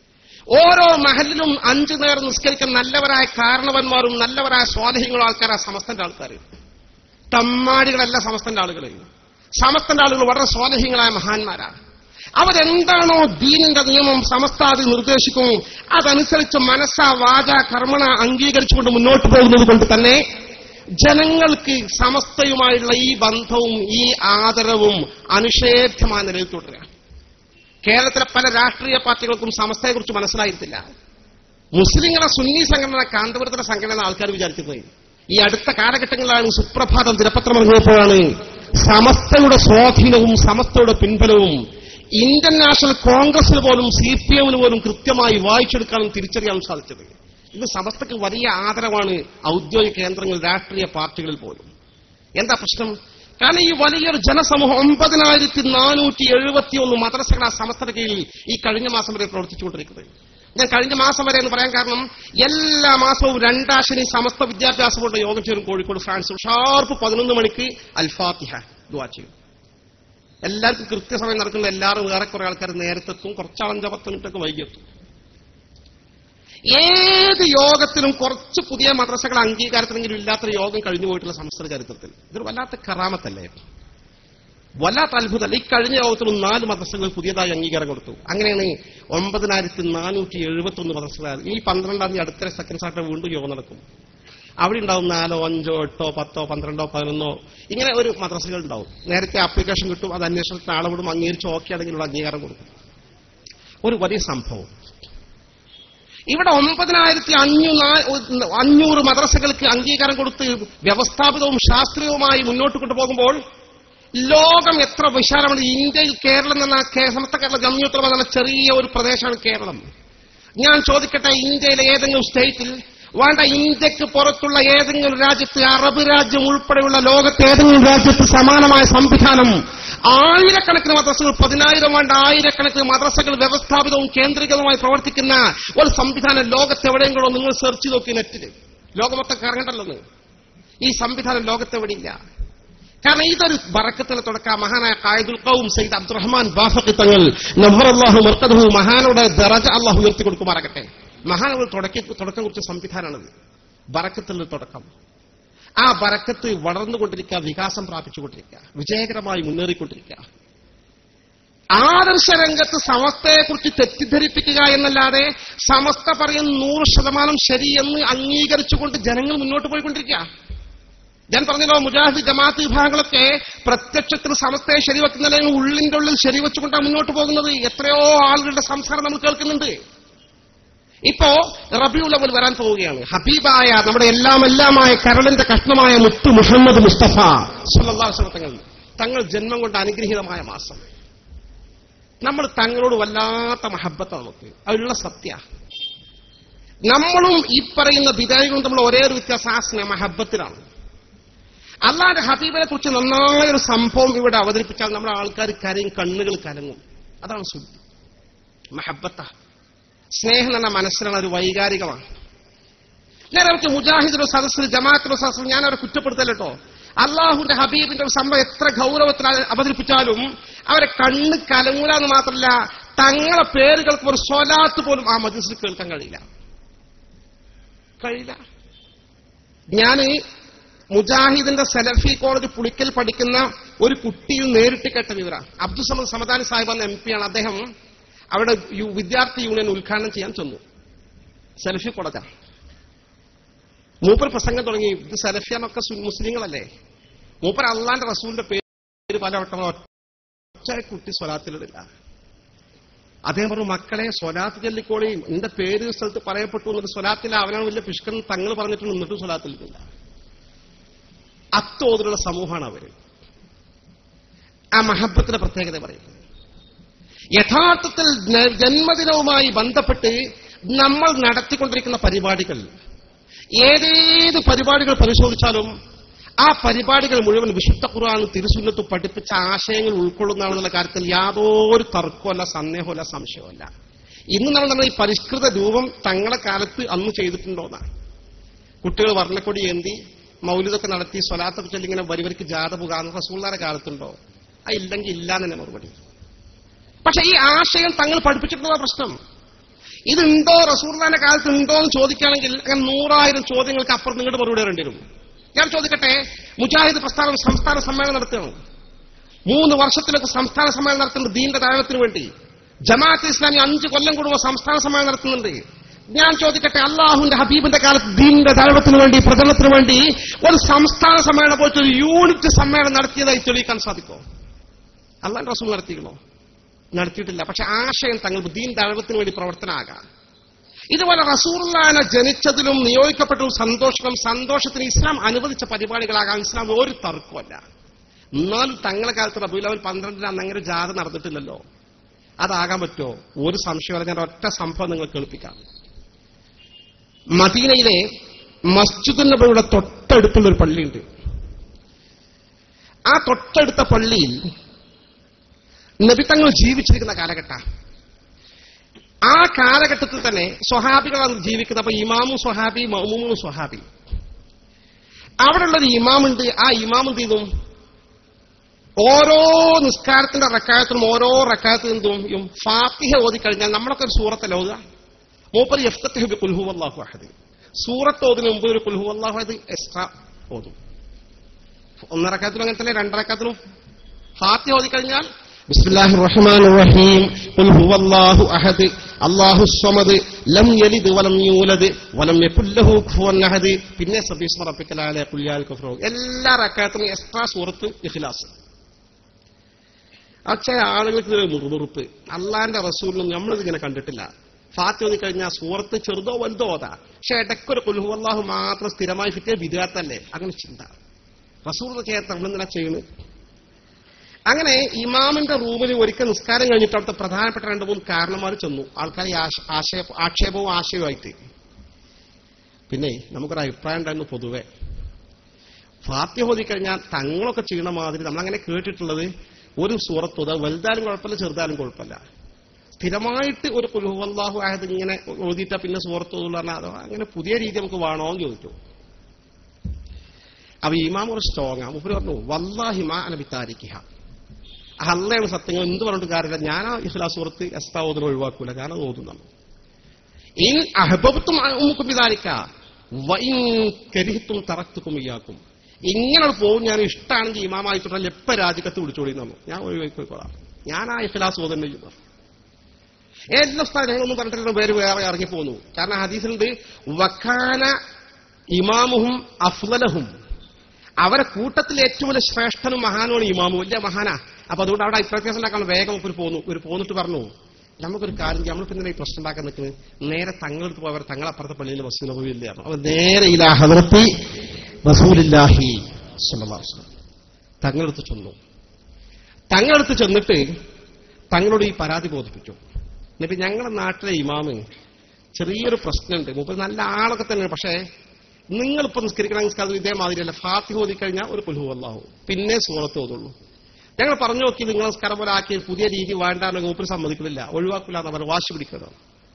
ഓരോ മഹലിലും അഞ്ചു നേരം നിസ്കരിക്കുന്ന നല്ലവരായ കാരണവന്മാരും നല്ലവരായ സ്വാലിഹീങ്ങളും ആൾക്കാരാ സമസ്തന്റെ ആൾക്കാർ. തമ്മാടികളല്ല സമസ്തന്റെ ആളുകൾ. സമസ്തന്റെ ആളുകൾ വളരെ സ്വാലിഹീങ്ങളായ മഹാന്മാരാണ്. അവരെന്താണോ ദീനിന്റെ നിയമം സമസ്ത അത് നിർദ്ദേശിക്കും, അതനുസരിച്ച് മനസ്സാ വാച കർമ്മണ അംഗീകരിച്ചുകൊണ്ട് മുന്നോട്ട് പോകുന്നത് കൊണ്ട് തന്നെ ജനങ്ങൾക്ക് സമസ്തയുമായുള്ള ഈ ബന്ധവും ഈ ആദരവും അനിഷേധ്യമായ നിലയിൽ തുടരുക. കേരളത്തിലെ പല രാഷ്ട്രീയ പാർട്ടികൾക്കും സമസ്തയെക്കുറിച്ച് മനസ്സിലായിരുന്നില്ല. മുസ്ലിങ്ങളെ സുന്നി സംഘടന, കാന്തപുരത്തിലെ സംഘടന ആൾക്കാർ വിചാരിക്കുന്നത് ഈ അടുത്ത കാലഘട്ടങ്ങളിലാണ് സുപ്രഭാതം ദിനപത്രം ഇറങ്ങിയപ്പോഴാണ് സമസ്തയുടെ സ്വാധീനവും സമസ്തയുടെ പിൻബലവും ഇന്ത്യൻ നാഷണൽ കോൺഗ്രസിന് പോലും സി പി എമ്മിന് പോലും കൃത്യമായി വായിച്ചെടുക്കാനും തിരിച്ചറിയാനും സാധിച്ചത്. ഇത് സമസ്തക്ക് വലിയ ആദരവാണ് ഔദ്യോഗിക കേന്ദ്രങ്ങൾ, രാഷ്ട്രീയ പാർട്ടികളിൽ പോലും. എന്താ പ്രശ്നം? കാരണം ഈ വലിയൊരു ജനസമൂഹം ഒമ്പതിനായിരത്തി നാനൂറ്റി എഴുപത്തി ഒന്ന് മദ്രസകളാ സമസ്തയുടെ കീഴിൽ ഈ കഴിഞ്ഞ മാസം വരെ പ്രവർത്തിച്ചുകൊണ്ടിരിക്കുന്നത്. ഞാൻ കഴിഞ്ഞ മാസം വരെ എന്ന് പറയാൻ കാരണം, എല്ലാ മാസവും രണ്ടാം ശനി സമസ്ത വിദ്യാഭ്യാസ ബോർഡ് യോഗം ചേരും കോഴിക്കോട് ഫ്രാൻസിൽ. ഷാർപ്പ് പതിനൊന്ന് മണിക്ക് അൽഫാത്തിഹ ദുആ ചെയ്യും. എല്ലാവർക്കും കൃത്യസമയം നടക്കുന്ന എല്ലാവരും വേറെ കുറെ ആൾക്കാർ നേരത്തെത്തും, കുറച്ചാളഞ്ചോ പത്ത് മിനിറ്റൊക്കെ വൈകിയെത്തും. ഏത് യോഗത്തിലും കുറച്ച് പുതിയ മദ്രസകൾ അംഗീകാരത്തിനെങ്കിലും ഇല്ലാത്തൊരു യോഗം കഴിഞ്ഞു പോയിട്ടുള്ള സംസ്ഥാന ചരിത്രത്തിൽ ഇതൊരു വല്ലാത്ത കറാമത്തല്ലേ, വല്ലാത്ത അത്ഭുതമല്ല. ഈ കഴിഞ്ഞ യോഗത്തിലും നാല് മദ്രസകൾ പുതിയതായി അംഗീകാരം കൊടുത്തു. അങ്ങനെയാണ് ഒമ്പതിനായിരത്തി നാനൂറ്റി എഴുപത്തി ഒന്ന് മദ്രസകൾ. ഈ പന്ത്രണ്ടാം തീയതി അടുത്ത സെക്കൻഡ് സാറ്റർഡേ വീണ്ടും യോഗം നടക്കും. അവിടെ ഉണ്ടാവും നാലോ അഞ്ചോ എട്ടോ പത്തോ പന്ത്രണ്ടോ പതിനൊന്നോ ഇങ്ങനെ ഒരു മദ്രസകൾ ഉണ്ടാവും. നേരത്തെ ആപ്ലിക്കേഷൻ കിട്ടും, അത് അന്വേഷണത്തിന് ആളെ വിടും, അംഗീകരിച്ച് ഓക്കെ ആണെങ്കിലുള്ള അംഗീകാരം കൊടുക്കും. ഒരു വലിയ സംഭവം. ഇവിടെ ഒമ്പതിനായിരത്തി അഞ്ഞൂറ് അഞ്ഞൂറ് മദ്രസകൾക്ക് അംഗീകാരം കൊടുത്ത് വ്യവസ്ഥാപിതവും ശാസ്ത്രീയവുമായി മുന്നോട്ട് കൊണ്ടുപോകുമ്പോൾ ലോകം എത്ര വിശാലമാണ്. ഇന്ത്യയിൽ കേരളം എന്ന സമസ്ത കേരള ജംഇയ്യത്തുൽ ഉലമ എന്ന ചെറിയ ഒരു പ്രദേശമാണ് കേരളം. ഞാൻ ചോദിക്കട്ടെ, ഇന്ത്യയിലെ ഏതെങ്കിലും സ്റ്റേറ്റിൽ വേണ്ട, ഇന്ത്യക്ക് പുറത്തുള്ള ഏതെങ്കിലും രാജ്യത്ത്, അറബ് രാജ്യം ഉൾപ്പെടെയുള്ള ലോകത്തെ ഏതെങ്കിലും രാജ്യത്ത് സമാനമായ സംവിധാനം, ആയിരക്കണക്കിന് മദ്രസകൾ, പതിനായിരം വേണ്ട ആയിരക്കണക്കിന് മദ്രസകൾ വ്യവസ്ഥാപിതവും കേന്ദ്രീകൃതമായി പ്രവർത്തിക്കുന്ന ഒരു സംവിധാനം ലോകത്തെവിടെയെങ്കിലും നിങ്ങൾ സെർച്ച് ചെയ്ത് നോക്കി നെറ്റില്. ലോകമൊത്തം കറങ്ങണ്ടല്ലോ. ഈ സംവിധാനം ലോകത്തെവിടെയില്ല. കാരണം ഇതൊരു ബറക്കത്തിന് തുടക്ക. മഹാനായ ഖായിദുൽ ഖൗം സയ്യിദ് അബ്ദുറഹ്മാൻ ബാഫഖി തങ്ങൾ നവറല്ലാഹു മർഖദഹു, മഹാനുടെ ദറജ അല്ലാഹു ഉയർത്തി കൊടുക്കുമാറാകട്ടെ. മഹാനവർ തുടക്കി തുടക്കം കുറിച്ച സംവിധാനമാണിത്. ബറക്കത്തിൽ തുടക്കം. ആ ബറക്കത്ത് വളർന്നുകൊണ്ടിരിക്കുക, വികാസം പ്രാപിച്ചുകൊണ്ടിരിക്കുക, വിജയകരമായി മുന്നേറിക്കൊണ്ടിരിക്കുക. ആദർശ രംഗത്ത് സമസ്തയെക്കുറിച്ച് തെറ്റിദ്ധരിപ്പിക്കുക എന്നല്ലാതെ സമസ്ത പറയുന്ന നൂറ് ശതമാനം ശരിയെന്ന് അംഗീകരിച്ചുകൊണ്ട് ജനങ്ങൾ മുന്നോട്ട് പോയിക്കൊണ്ടിരിക്കുക. ഞാൻ പറഞ്ഞല്ലോ, മുജാഹിദ് ജമാഅത്ത് വിഭാഗങ്ങളൊക്കെ പ്രത്യക്ഷത്തിൽ സമസ്തയെ ശരിവെക്കുന്നില്ലെങ്കിൽ ഉള്ളിന്റെ ഉള്ളിൽ ശരിവെച്ചുകൊണ്ടാണ് മുന്നോട്ട് പോകുന്നത്. എത്രയോ ആളുകളുടെ സംസാരം നമ്മൾ കേൾക്കുന്നുണ്ട്. ഇപ്പോ റബീഉൽ അവ്വൽ വരാൻ പോവുകയാണ്. ഹബീബായ നമ്മുടെ എല്ലാം എല്ലാമായ കരളിന്റെ കഷ്ണമായ മുത്തു മുഹമ്മദ് മുസ്തഫ സ്വല്ലല്ലാഹു അലൈഹി വസല്ലം തങ്ങൾ തങ്ങൾ ജന്മം കൊണ്ട് അനുഗ്രഹീതമായ മാസം. നമ്മൾ തങ്ങളോട് വല്ലാത്ത മഹബത്ത് നമുക്ക് അതിലുള്ള സത്യ. നമ്മളും ഈ പറയുന്ന ബിദഅകളും തമ്മിൽ ഒരേ ഒരു വ്യത്യാസം ആ സ്നേഹ മഹബത്തിലാണ്. അല്ലാഹുവിന്റെ ഹബീബിനെ കുറിച്ച് നന്നായൊരു സംഭവം ഇവിടെ അവതരിപ്പിച്ചാൽ നമ്മുടെ ആൾക്കാർ കരയും, കണ്ണുകൾ കലങ്ങും. അതാണ് സുദ്ധി മഹബത്ത. സ്നേഹം എന്ന മനസ്സിലാണ്, ഒരു വൈകാരികമാണ്. ഞാൻ അവർക്ക് മുജാഹിദിന്റെ സദസ്സിൽ, ജമാഅത്തിന്റെ സദസ്സിൽ ഞാൻ അവരെ കുറ്റപ്പെടുത്തല്ലോ. അള്ളാഹുവിന്റെ ഹബീബിന്റെ ഒരു സംഭവം എത്ര ഗൗരവത്തിൽ അവതരിപ്പിച്ചാലും അവരെ കണ്ണ് കലങ്ങൂല എന്ന് മാത്രമല്ല, തങ്ങളെ പേരുകൾക്ക് ഒരു സ്വലാത്ത് പോലും ആ മജ്‌ലിസിൽ കേൾക്കാൻ കഴിയില്ല കഴിയില്ല ഞാൻ മുജാഹിദിന്റെ സലഫി കോളേജ് പുളിക്കൽ പഠിക്കുന്ന ഒരു കുട്ടിയിൽ നേരിട്ട് കേട്ട വിവരം. അബ്ദുൽ സമദ് സമദാനി സാഹിബ് എന്ന എം പി ആണ്. അദ്ദേഹം അവിടെ വിദ്യാർത്ഥി യൂണിയൻ ഉദ്ഘാടനം ചെയ്യാൻ ചെന്നു. സലഫി കോളേജാണ്. മൂപ്പർ പ്രസംഗം തുടങ്ങി. ഇത് സലഫിയാനൊക്കെ മുസ്ലിങ്ങളല്ലേ. മൂപ്പർ അള്ളാന്റെ റസൂലിന്റെ പേര് പലവട്ടം ഒറ്റ കുട്ടി സ്വലാത്തിലിടില്ല. അദ്ദേഹം പറഞ്ഞു, മക്കളെ സ്വലാത്ത് ചൊല്ലിക്കോളിയും, എന്റെ പേര് സ്ഥലത്ത് പറയപ്പെട്ടു എന്നിട്ട് സ്വലാത്തില്ല, അവനാണ് വലിയ പിഷ്കൻ തങ്ങൾ പറഞ്ഞിട്ട് നിന്നിട്ടും സ്വലാത്തിലില്ല. അത്തോതിലുള്ള സമൂഹമാണ് അവര്. ആ മഹബത്തിന്റെ പ്രത്യേകത പറയുന്നത്. യഥാർത്ഥത്തിൽ ജന്മദിനവുമായി ബന്ധപ്പെട്ട് നമ്മൾ നടത്തിക്കൊണ്ടിരിക്കുന്ന പരിപാടികൾ, ഏതേത് പരിപാടികൾ പരിശോധിച്ചാലും ആ പരിപാടികൾ മുഴുവൻ വിശുദ്ധ ഖുർആൻ തിരുസുന്നത്ത് പഠിപ്പിച്ച ആശയങ്ങൾ ഉൾക്കൊള്ളുന്നതാണെന്നുള്ള കാര്യത്തിൽ യാതൊരു തർക്കമല്ല, സന്ദേഹമല്ല, സംശയമല്ല. ഇന്ന് നമ്മൾ നമ്മൾ ഈ പരിഷ്കൃത രൂപം തങ്ങളെ കാലത്ത് അന്ന് ചെയ്തിട്ടുണ്ടോന്നാണ്. കുട്ടികൾ വർണ്ണക്കൊടി ഏന്തി മൗലിദൊക്കെ നടത്തി സ്വലാത്തൊക്കെ ചൊല്ലി ഇങ്ങനെ വരിവരിക്ക് ജാഥ പോകാന്ന് റസൂലുള്ളാഹിയുടെ കാലത്തുണ്ടോ? ആ ഇല്ലെങ്കിൽ ഇല്ല തന്നെ മറുപടി. പക്ഷെ ഈ ആശയം തങ്ങൾ പഠിപ്പിച്ചിട്ടുള്ള പ്രശ്നം ഇതുണ്ടോ, റസൂലുള്ളാഹിയുടെ കാലത്ത് ഉണ്ടോ എന്ന് ചോദിക്കുകയാണെങ്കിൽ അങ്ങനെ നൂറായിരം ചോദ്യങ്ങൾക്ക് അപ്പുറം നിങ്ങളുടെ മറുപടി വരേണ്ടി വരും. ഞാൻ ചോദിക്കട്ടെ, മുജാഹിദ് പ്രസ്ഥാനം സംസ്ഥാന സമ്മേളനം നടത്തുകയാണ്. മൂന്ന് വർഷത്തിലൊക്കെ സംസ്ഥാന സമ്മേളനം നടത്തുന്നുണ്ട് ദീന്റെ ദഅവത്തിന് വേണ്ടി. ജമാഅത്ത് ഇസ്ലാമി അഞ്ച് കൊല്ലം കൂടുമ്പോൾ സംസ്ഥാന സമ്മേളനം നടത്തുന്നുണ്ട്. ഞാൻ ചോദിക്കട്ടെ, അള്ളാഹുവിന്റെ ഹബീബിന്റെ കാലത്ത് ദീന്റെ ദഅവത്തിന് വേണ്ടി, പ്രചരണത്തിന് വേണ്ടി ഒരു സംസ്ഥാന സമ്മേളനം പോയിട്ട് ഒരു യൂണിറ്റ് സമ്മേളനം നടത്തിയതായി തെളിയിക്കാൻ സാധിക്കുമോ? അള്ളാഹുവിന്റെ റസൂൽ നടത്തിക്കണോ? നടത്തിയിട്ടില്ല. പക്ഷെ ആശയം തങ്ങൾ ദീൻ ദഅവത്തിന് വേണ്ടി പ്രവർത്തനമാകാം. ഇതുപോലെ റസൂലുള്ളാഹിനെ ജനിച്ചതിലും നിയോഗിക്കപ്പെട്ടതും സന്തോഷം സന്തോഷത്തിന് ഇസ്ലാം അനുവദിച്ച പരിപാടികളാകാം. ഇസ്ലാം ഒരു തർക്കമല്ല. എന്നാലും തങ്ങളെ കാലത്ത് റബീഉൽ അവ്വൽ പന്ത്രണ്ടിന് അന്ന് അങ്ങനെ ജാഥ നടന്നിട്ടില്ലല്ലോ. അതാകാൻ പറ്റുമോ? ഒരു സംശയമല്ല. ഞാൻ ഒറ്റ സംഭവം നിങ്ങൾ കേൾപ്പിക്കാം. മദീനയിലെ മസ്ജിദുൻ നബവിയുടെ തൊട്ടടുത്തുള്ള ഒരു പള്ളിയുണ്ട്. ആ തൊട്ടടുത്ത പള്ളിയിൽ നബി തങ്ങൾ ജീവിച്ചിരിക്കുന്ന കാലഘട്ടം. ആ കാലഘട്ടത്തിൽ തന്നെ സ്വഹാബികളാണ് ജീവിക്കുന്നത്. അപ്പൊ ഇമാമും സ്വഹാബി, മഅ്മൂമും സ്വഹാബി. അവിടെയുള്ളൊരു ഇമാമുണ്ട്. ആ ഇമാം എന്ത് ചെയ്തു? ഓരോ നിസ്കാരത്തിന്റെ റക്അത്തിനും ഓരോ റക്അത്തിൽ എന്തും ഫാത്തിഹ ഓതി കഴിഞ്ഞാൽ നമ്മളൊക്കെ ഒരു സൂറത്തല്ല ഓതുക. മൂപ്പർ യഫ്തഹു ബി ഖുൽ ഹുവല്ലാഹു അഹദ്. സൂറത്ത് ഓതിന് മുമ്പ് ഒരു ഖുൽ ഹുവല്ലാഹു അഹദ് എക്സ്ട്രാ ഓതും. ഒന്നറക്കത്തിലും അങ്ങനെ തന്നെ, രണ്ടറക്കത്തിലും ഫാത്തിഹ ഓതി കഴിഞ്ഞാൽ ബിസ്മില്ലാഹിർ റഹ്മാനിർ റഹീം, ഖുൽ ഹുവല്ലാഹു അഹദ് അല്ലാഹുസ് സ്വമദ് ലം യലിദ് വലം യൂലദ് വലം യകുൽ ലഹു കുഫുവൻ അഹദ്. പിന്നെ സബ്ബിസ്മ റബ്ബിക്കൽ അഅല ഖുൽ യാൽ കഫറൂ. എല്ലാ റക്അത്തിനും എക്സ്ട്രാ സൂറത്ത് ഇഖ്ലാസ്. ആ ചില ആളുകൾക്ക് ഇതിൽ മുറുമുറുപ്പ്. അള്ളാന്റെ റസൂലിനും നമ്മളിതിങ്ങനെ കണ്ടിട്ടില്ല. ഫാത്തിഹ ഓതി കഴിഞ്ഞാൽ സൂറത്ത് ചെറുതോ വലുതോ ഓതാ, പക്ഷെ ഇടയ്ക്കൊരു ഖുൽ ഹുവല്ലാഹു മാത്രം സ്ഥിരമായി കിട്ടിയ വിദാത്തല്ലേ, അങ്ങനെ ചിന്ത. റസൂൽ ചേർത്ത് നമ്മളെന്തിനാ ചെയ്യുന്നത്? അങ്ങനെ ഇമാമിന്റെ റൂമിൽ ഒരിക്കൽ നിസ്കാരം കഴിഞ്ഞിട്ട് അവിടുത്തെ പ്രധാനപ്പെട്ട രണ്ട് മൂന്ന് കാരണന്മാർ ചെന്നു, ആൾക്കാർ ആക്ഷേപവും ആശയവുമായിട്ട്. പിന്നെ നമുക്കൊരു അഭിപ്രായം ഉണ്ടായിരുന്നു പൊതുവെ, ഫാത്തിഹ ഓതി കഴിഞ്ഞാൽ തങ്ങളൊക്കെ ചെയ്യണ മാതിരി നമ്മളങ്ങനെ കേട്ടിട്ടുള്ളത് ഒരു സൂറത്ത് ഓതാ, വലുതാലും കുഴപ്പമില്ല ചെറുതാലും കുഴപ്പമില്ല, സ്ഥിരമായിട്ട് ഒരു ഖുൽ ഹുവല്ലാഹു അഹദ് ഇങ്ങനെ ഓതിയിട്ടാ പിന്നെ സൂറത്ത് ഓതുള്ള അതോ അങ്ങനെ പുതിയ രീതി നമുക്ക് വേണോ എന്ന് ചോദിച്ചു. അപ്പൊ ഇമാം ഒരു സ്ട്രോങ് ആ മുപ്പര് പറഞ്ഞു, വല്ലാഹി മാ അന ബിതാരിക്കിഹ, അള്ളയാണ് സത്യങ്ങൾ എന്ത് പറഞ്ഞിട്ട് കാര്യമില്ല, ഞാൻ ആ ഇഖ്ലാസ് സൂറത്ത് അസ്താവോദിനെ ഒഴിവാക്കൂല, ഞാനത് ഓതുന്നു. ഇൻ അഹ്ബബ്തും ഉമ്മുക്കും ബിദാലിക വഇൻ കരിഹ്തും തറക്തുക്കും ഇയ്യാക്കും, ഇങ്ങനെ പോകും ഞാൻ ഇഷ്ടമാണെങ്കിൽ ഇമാമായിട്ടുള്ള എപ്പ രാജിക്കത്ത് വിളിച്ചോളി തന്നു, ഞാൻ ഒഴിവാക്കിക്കോളാം, ഞാൻ ആ ഇഖ്ലാസ് ഓതന്നെ ചെയ്യുന്നു. എല്ലാ സ്ഥലം ഞങ്ങളൊന്നും പറഞ്ഞിട്ടുള്ള പേര് വേറെ ഇറങ്ങിപ്പോന്നു. കാരണം ഹദീസിലുണ്ട് വക്കാന ഇമാമുഹും അഫ്ളലഹും, അവരെ കൂട്ടത്തിൽ ഏറ്റവും വലിയ ശ്രേഷ്ഠനും മഹാനുമാണ് ഇമാമു, വലിയ മഹാനാ. അപ്പൊ അതുകൊണ്ട് അവിടെ അഭിപ്രായം ഉണ്ടാക്കാൻ വേഗം ഒരു പോന്നു ഒരു പോന്നിട്ട് പറഞ്ഞു, നമുക്കൊരു കാര്യം ചെയ്യാം, നമ്മളിപ്പോ ഇങ്ങനെ ഈ പ്രശ്നം ഉണ്ടാക്കാൻ നിൽക്കുന്നത്, നേരെ തങ്ങളെടുത്ത് പോയവർ തങ്ങളപ്പുറത്തെ പള്ളിയിൽ മസ്ജിദ് നബവിയില്ലായിരുന്നു, അവർ നേരെ ഇലാ ഹദ്റത്തി റസൂലുള്ളാഹി സ്വല്ലല്ലാഹു അലൈഹി വസല്ലം തങ്ങളെടുത്ത് ചെന്നു. തങ്ങളെടുത്ത് ചെന്നിട്ട് തങ്ങളോട് ഈ പരാതി ബോധിപ്പിച്ചു. എന്നിട്ട് ഞങ്ങളുടെ നാട്ടിലെ ഇമാമ് ചെറിയൊരു പ്രശ്നമുണ്ട്, മൂപ്പര് നല്ല ആളൊക്കെ തന്നെയാണ്, പക്ഷേ നിങ്ങളിപ്പോ നിസ്കരിക്കണം നിസ്കാരം ഇതേമാതിരിയല്ല, ഫാത്തിഹ ഓതി കഴിഞ്ഞാൽ ഒരു ഖുൽ ഹുവല്ലാഹു പിന്നെ സൂറത്ത് ഓതുള്ളൂ. ഞങ്ങൾ പറഞ്ഞു നോക്കി, നിങ്ങൾ നിസ്കാരം പോലെ ആക്കി പുതിയ രീതി വേണ്ടാന്ന് മൂപ്പര് സമ്മതിക്കുന്നില്ല, ഒഴിവാക്കില്ല എന്ന് പറഞ്ഞ് വാശി പിടിക്കണം.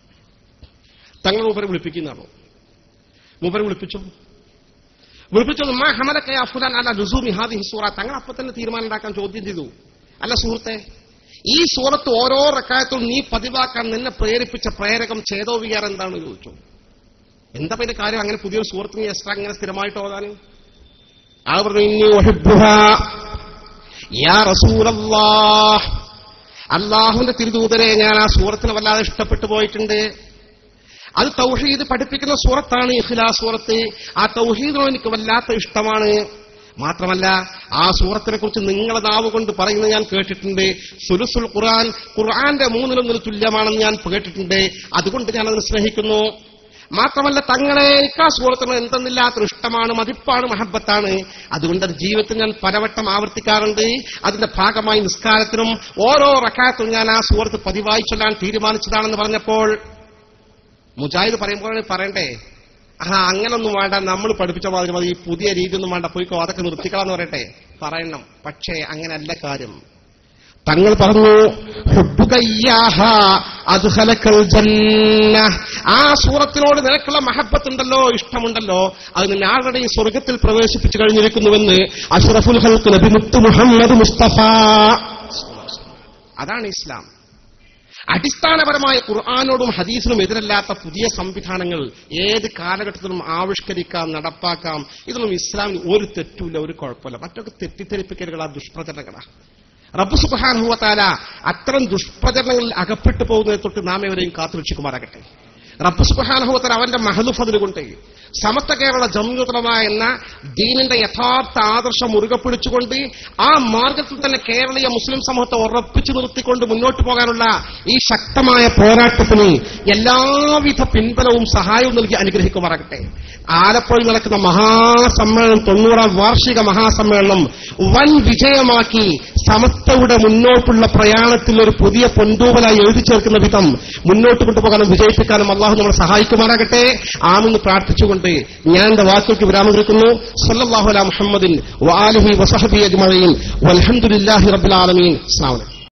തങ്ങൾ മൂപ്പരെ വിളിപ്പിക്കുന്നതാണോ? മൂപ്പരെ വിളിപ്പിച്ചു വിളിപ്പിച്ചത് മാ ഹമലക യാ ഫുലാൻ അലാ ലുസൂമി ഹാദിഹി സൂറ, തങ്ങൾ അപ്പൊ തന്നെ തീരുമാനം ഉണ്ടാക്കാൻ ചോദ്യം ചെയ്തു. അല്ല സുഹൃത്തെ, ഈ സൂറത്ത് ഓരോ റക്അത്തും നീ പതിവാക്കാൻ നിന്നെ പ്രേരിപ്പിച്ച പ്രേരകം ചേതോ വികാരം എന്താണെന്ന് ചോദിച്ചു. എന്താ പിന്നെ കാര്യം അങ്ങനെ പുതിയൊരു സൂറത്തിന് എക്സ്ട്രാ അങ്ങനെ സ്ഥിരമായിട്ട് ഓതാൻ? ആ പറഞ്ഞു ഇന്നി ഉഹിബ്ബുഹാ യാ റസൂലല്ലാഹ്, അല്ലാഹുവിന്റെ തിരുദൂതരെ ഞാൻ ആ സൂറത്തിനെ വല്ലാതെ ഇഷ്ടപ്പെട്ടു പോയിട്ടുണ്ട്. അത് തൗഹീദ് പഠിപ്പിക്കുന്ന സൂറത്താണ് ഇഖ്ലാസ് സൂറത്ത്. ആ തൗഹീദിനോട് എനിക്ക് വല്ലാത്ത ഇഷ്ടമാണ്. മാത്രമല്ല ആ സൂറത്തിനെ കുറിച്ച് നിങ്ങളെ നാവ് കൊണ്ട് പറയുന്നത് ഞാൻ കേട്ടിട്ടുണ്ട്. സുലുസുൽ ഖുർആൻ, ഖുർആന്റെ മൂന്നിലൊന്നിന് തുല്യമാണെന്ന് ഞാൻ കേട്ടിട്ടുണ്ട്. അതുകൊണ്ട് ഞാൻ അതിനെ സ്നേഹിക്കുന്നു. മാത്രമല്ല തങ്ങളെ എനിക്ക് ആ സൂറത്തിന് എന്തെന്നില്ലാത്തൊരു ഇഷ്ടമാണ്, മതിപ്പാണ്, മഹബത്താണ്. അതുകൊണ്ട് അത് ജീവിതത്തിൽ ഞാൻ പലവട്ടം ആവർത്തിക്കാറുണ്ട്. അതിന്റെ ഭാഗമായി നിസ്കാരത്തിനും ഓരോ റക്അത്തും ഞാൻ ആ സൂറത്ത് പതിവായി ചൊല്ലാൻ തീരുമാനിച്ചതാണെന്ന് പറഞ്ഞപ്പോൾ മുജാഹിദ് പറയുമ്പോഴാണ് പറയണ്ടേ, ആ അങ്ങനൊന്നും വേണ്ട, നമ്മൾ പഠിപ്പിച്ച മാതിരി മതി, ഈ പുതിയ രീതിയൊന്നും വേണ്ട, പോയിക്കോ അതൊക്കെ നിർത്തിക്കളാന്ന് പറയട്ടെ, പറയണം. പക്ഷേ അങ്ങനല്ല കാര്യം. തങ്ങൾ പറഞ്ഞു ആ സൂറത്തിനോട് നിനക്കുള്ള മഹബത്തുണ്ടല്ലോ, ഇഷ്ടമുണ്ടല്ലോ, അത് നിന്നെ ആരുടെയും സ്വർഗത്തിൽ പ്രവേശിപ്പിച്ചു കഴിഞ്ഞിരിക്കുന്നുവെന്ന് അഷ്റഫുൽ ഖൽഖ് നബി മുത്ത് മുഹമ്മദ് മുസ്തഫ. അതാണ് ഇസ്ലാം. അടിസ്ഥാനപരമായ ഖുർആാനോടും ഹദീസിനും എതിരല്ലാത്ത പുതിയ സംവിധാനങ്ങൾ ഏത് കാലഘട്ടത്തിലും ആവിഷ്കരിക്കാം, നടപ്പാക്കാം. ഇതൊന്നും ഇസ്ലാമിന് ഒരു തെറ്റുമില്ല, ഒരു കുഴപ്പമില്ല. മറ്റൊക്കെ തെറ്റിദ്ധരിപ്പിക്കലുകളാ, ദുഷ്പ്രചരണങ്ങളാ. റബ്ബ് സുബ്ഹാനഹു വ തആല അത്തരം ദുഷ്പ്രചരണങ്ങളിൽ അകപ്പെട്ടു പോകുന്നതിനെ തൊട്ട് നാം എവരെയും കാത്തുരക്ഷിക്കുമാറാകട്ടെ. റബ്ബ് സുബ്ഹാനഹു വ തആല അവന്റെ മഹ്ലു ഫദ്ൽ കൊണ്ട് സമസ്ത കേരള ജംഇയ്യത്തുൽ എന്ന ദീനിന്റെ യഥാർത്ഥ ആദർശം മുറുകെ പിടിച്ചുകൊണ്ട് ആ മാർഗത്തിൽ തന്നെ കേരളീയ മുസ്ലിം സമൂഹത്തെ ഉറപ്പിച്ചു നിർത്തിക്കൊണ്ട് മുന്നോട്ട് പോകാനുള്ള ഈ ശക്തമായ പോരാട്ടത്തിന് എല്ലാവിധ പിൻബലവും സഹായവും നൽകി അനുഗ്രഹിക്കുമാറാകട്ടെ. ആലപ്പുഴയിൽ നടക്കുന്ന മഹാസമ്മേളനം, തൊണ്ണൂറാം വാർഷിക മഹാസമ്മേളനം വൻ വിജയമാക്കി സമസ്തയുടെ മുന്നോട്ടുള്ള പ്രയാണത്തിൽ ഒരു പുതിയ പൊന്തൂവലായി എഴുതി ചേർക്കുന്ന വിധം മുന്നോട്ട് കൊണ്ടുപോകാനും വിജയിപ്പിക്കാനും അള്ളാഹു നമ്മളെ സഹായിക്കുമാറാകട്ടെ. ആമെന്ന് പ്രാർത്ഥിച്ചുകൊണ്ട് ഞാൻ എന്റെ വാക്കുകൾക്ക് വിരാമം കുറിക്കുന്നു. സല്ലല്ലാഹു അലാ മുഹമ്മദിൻ വആലിഹി വസഹബിഹി അജ്മഈൻ വൽഹംദുലില്ലാഹി റബ്ബിൽ ആലമീൻ. അസ്സലാമു അലൈക്കും.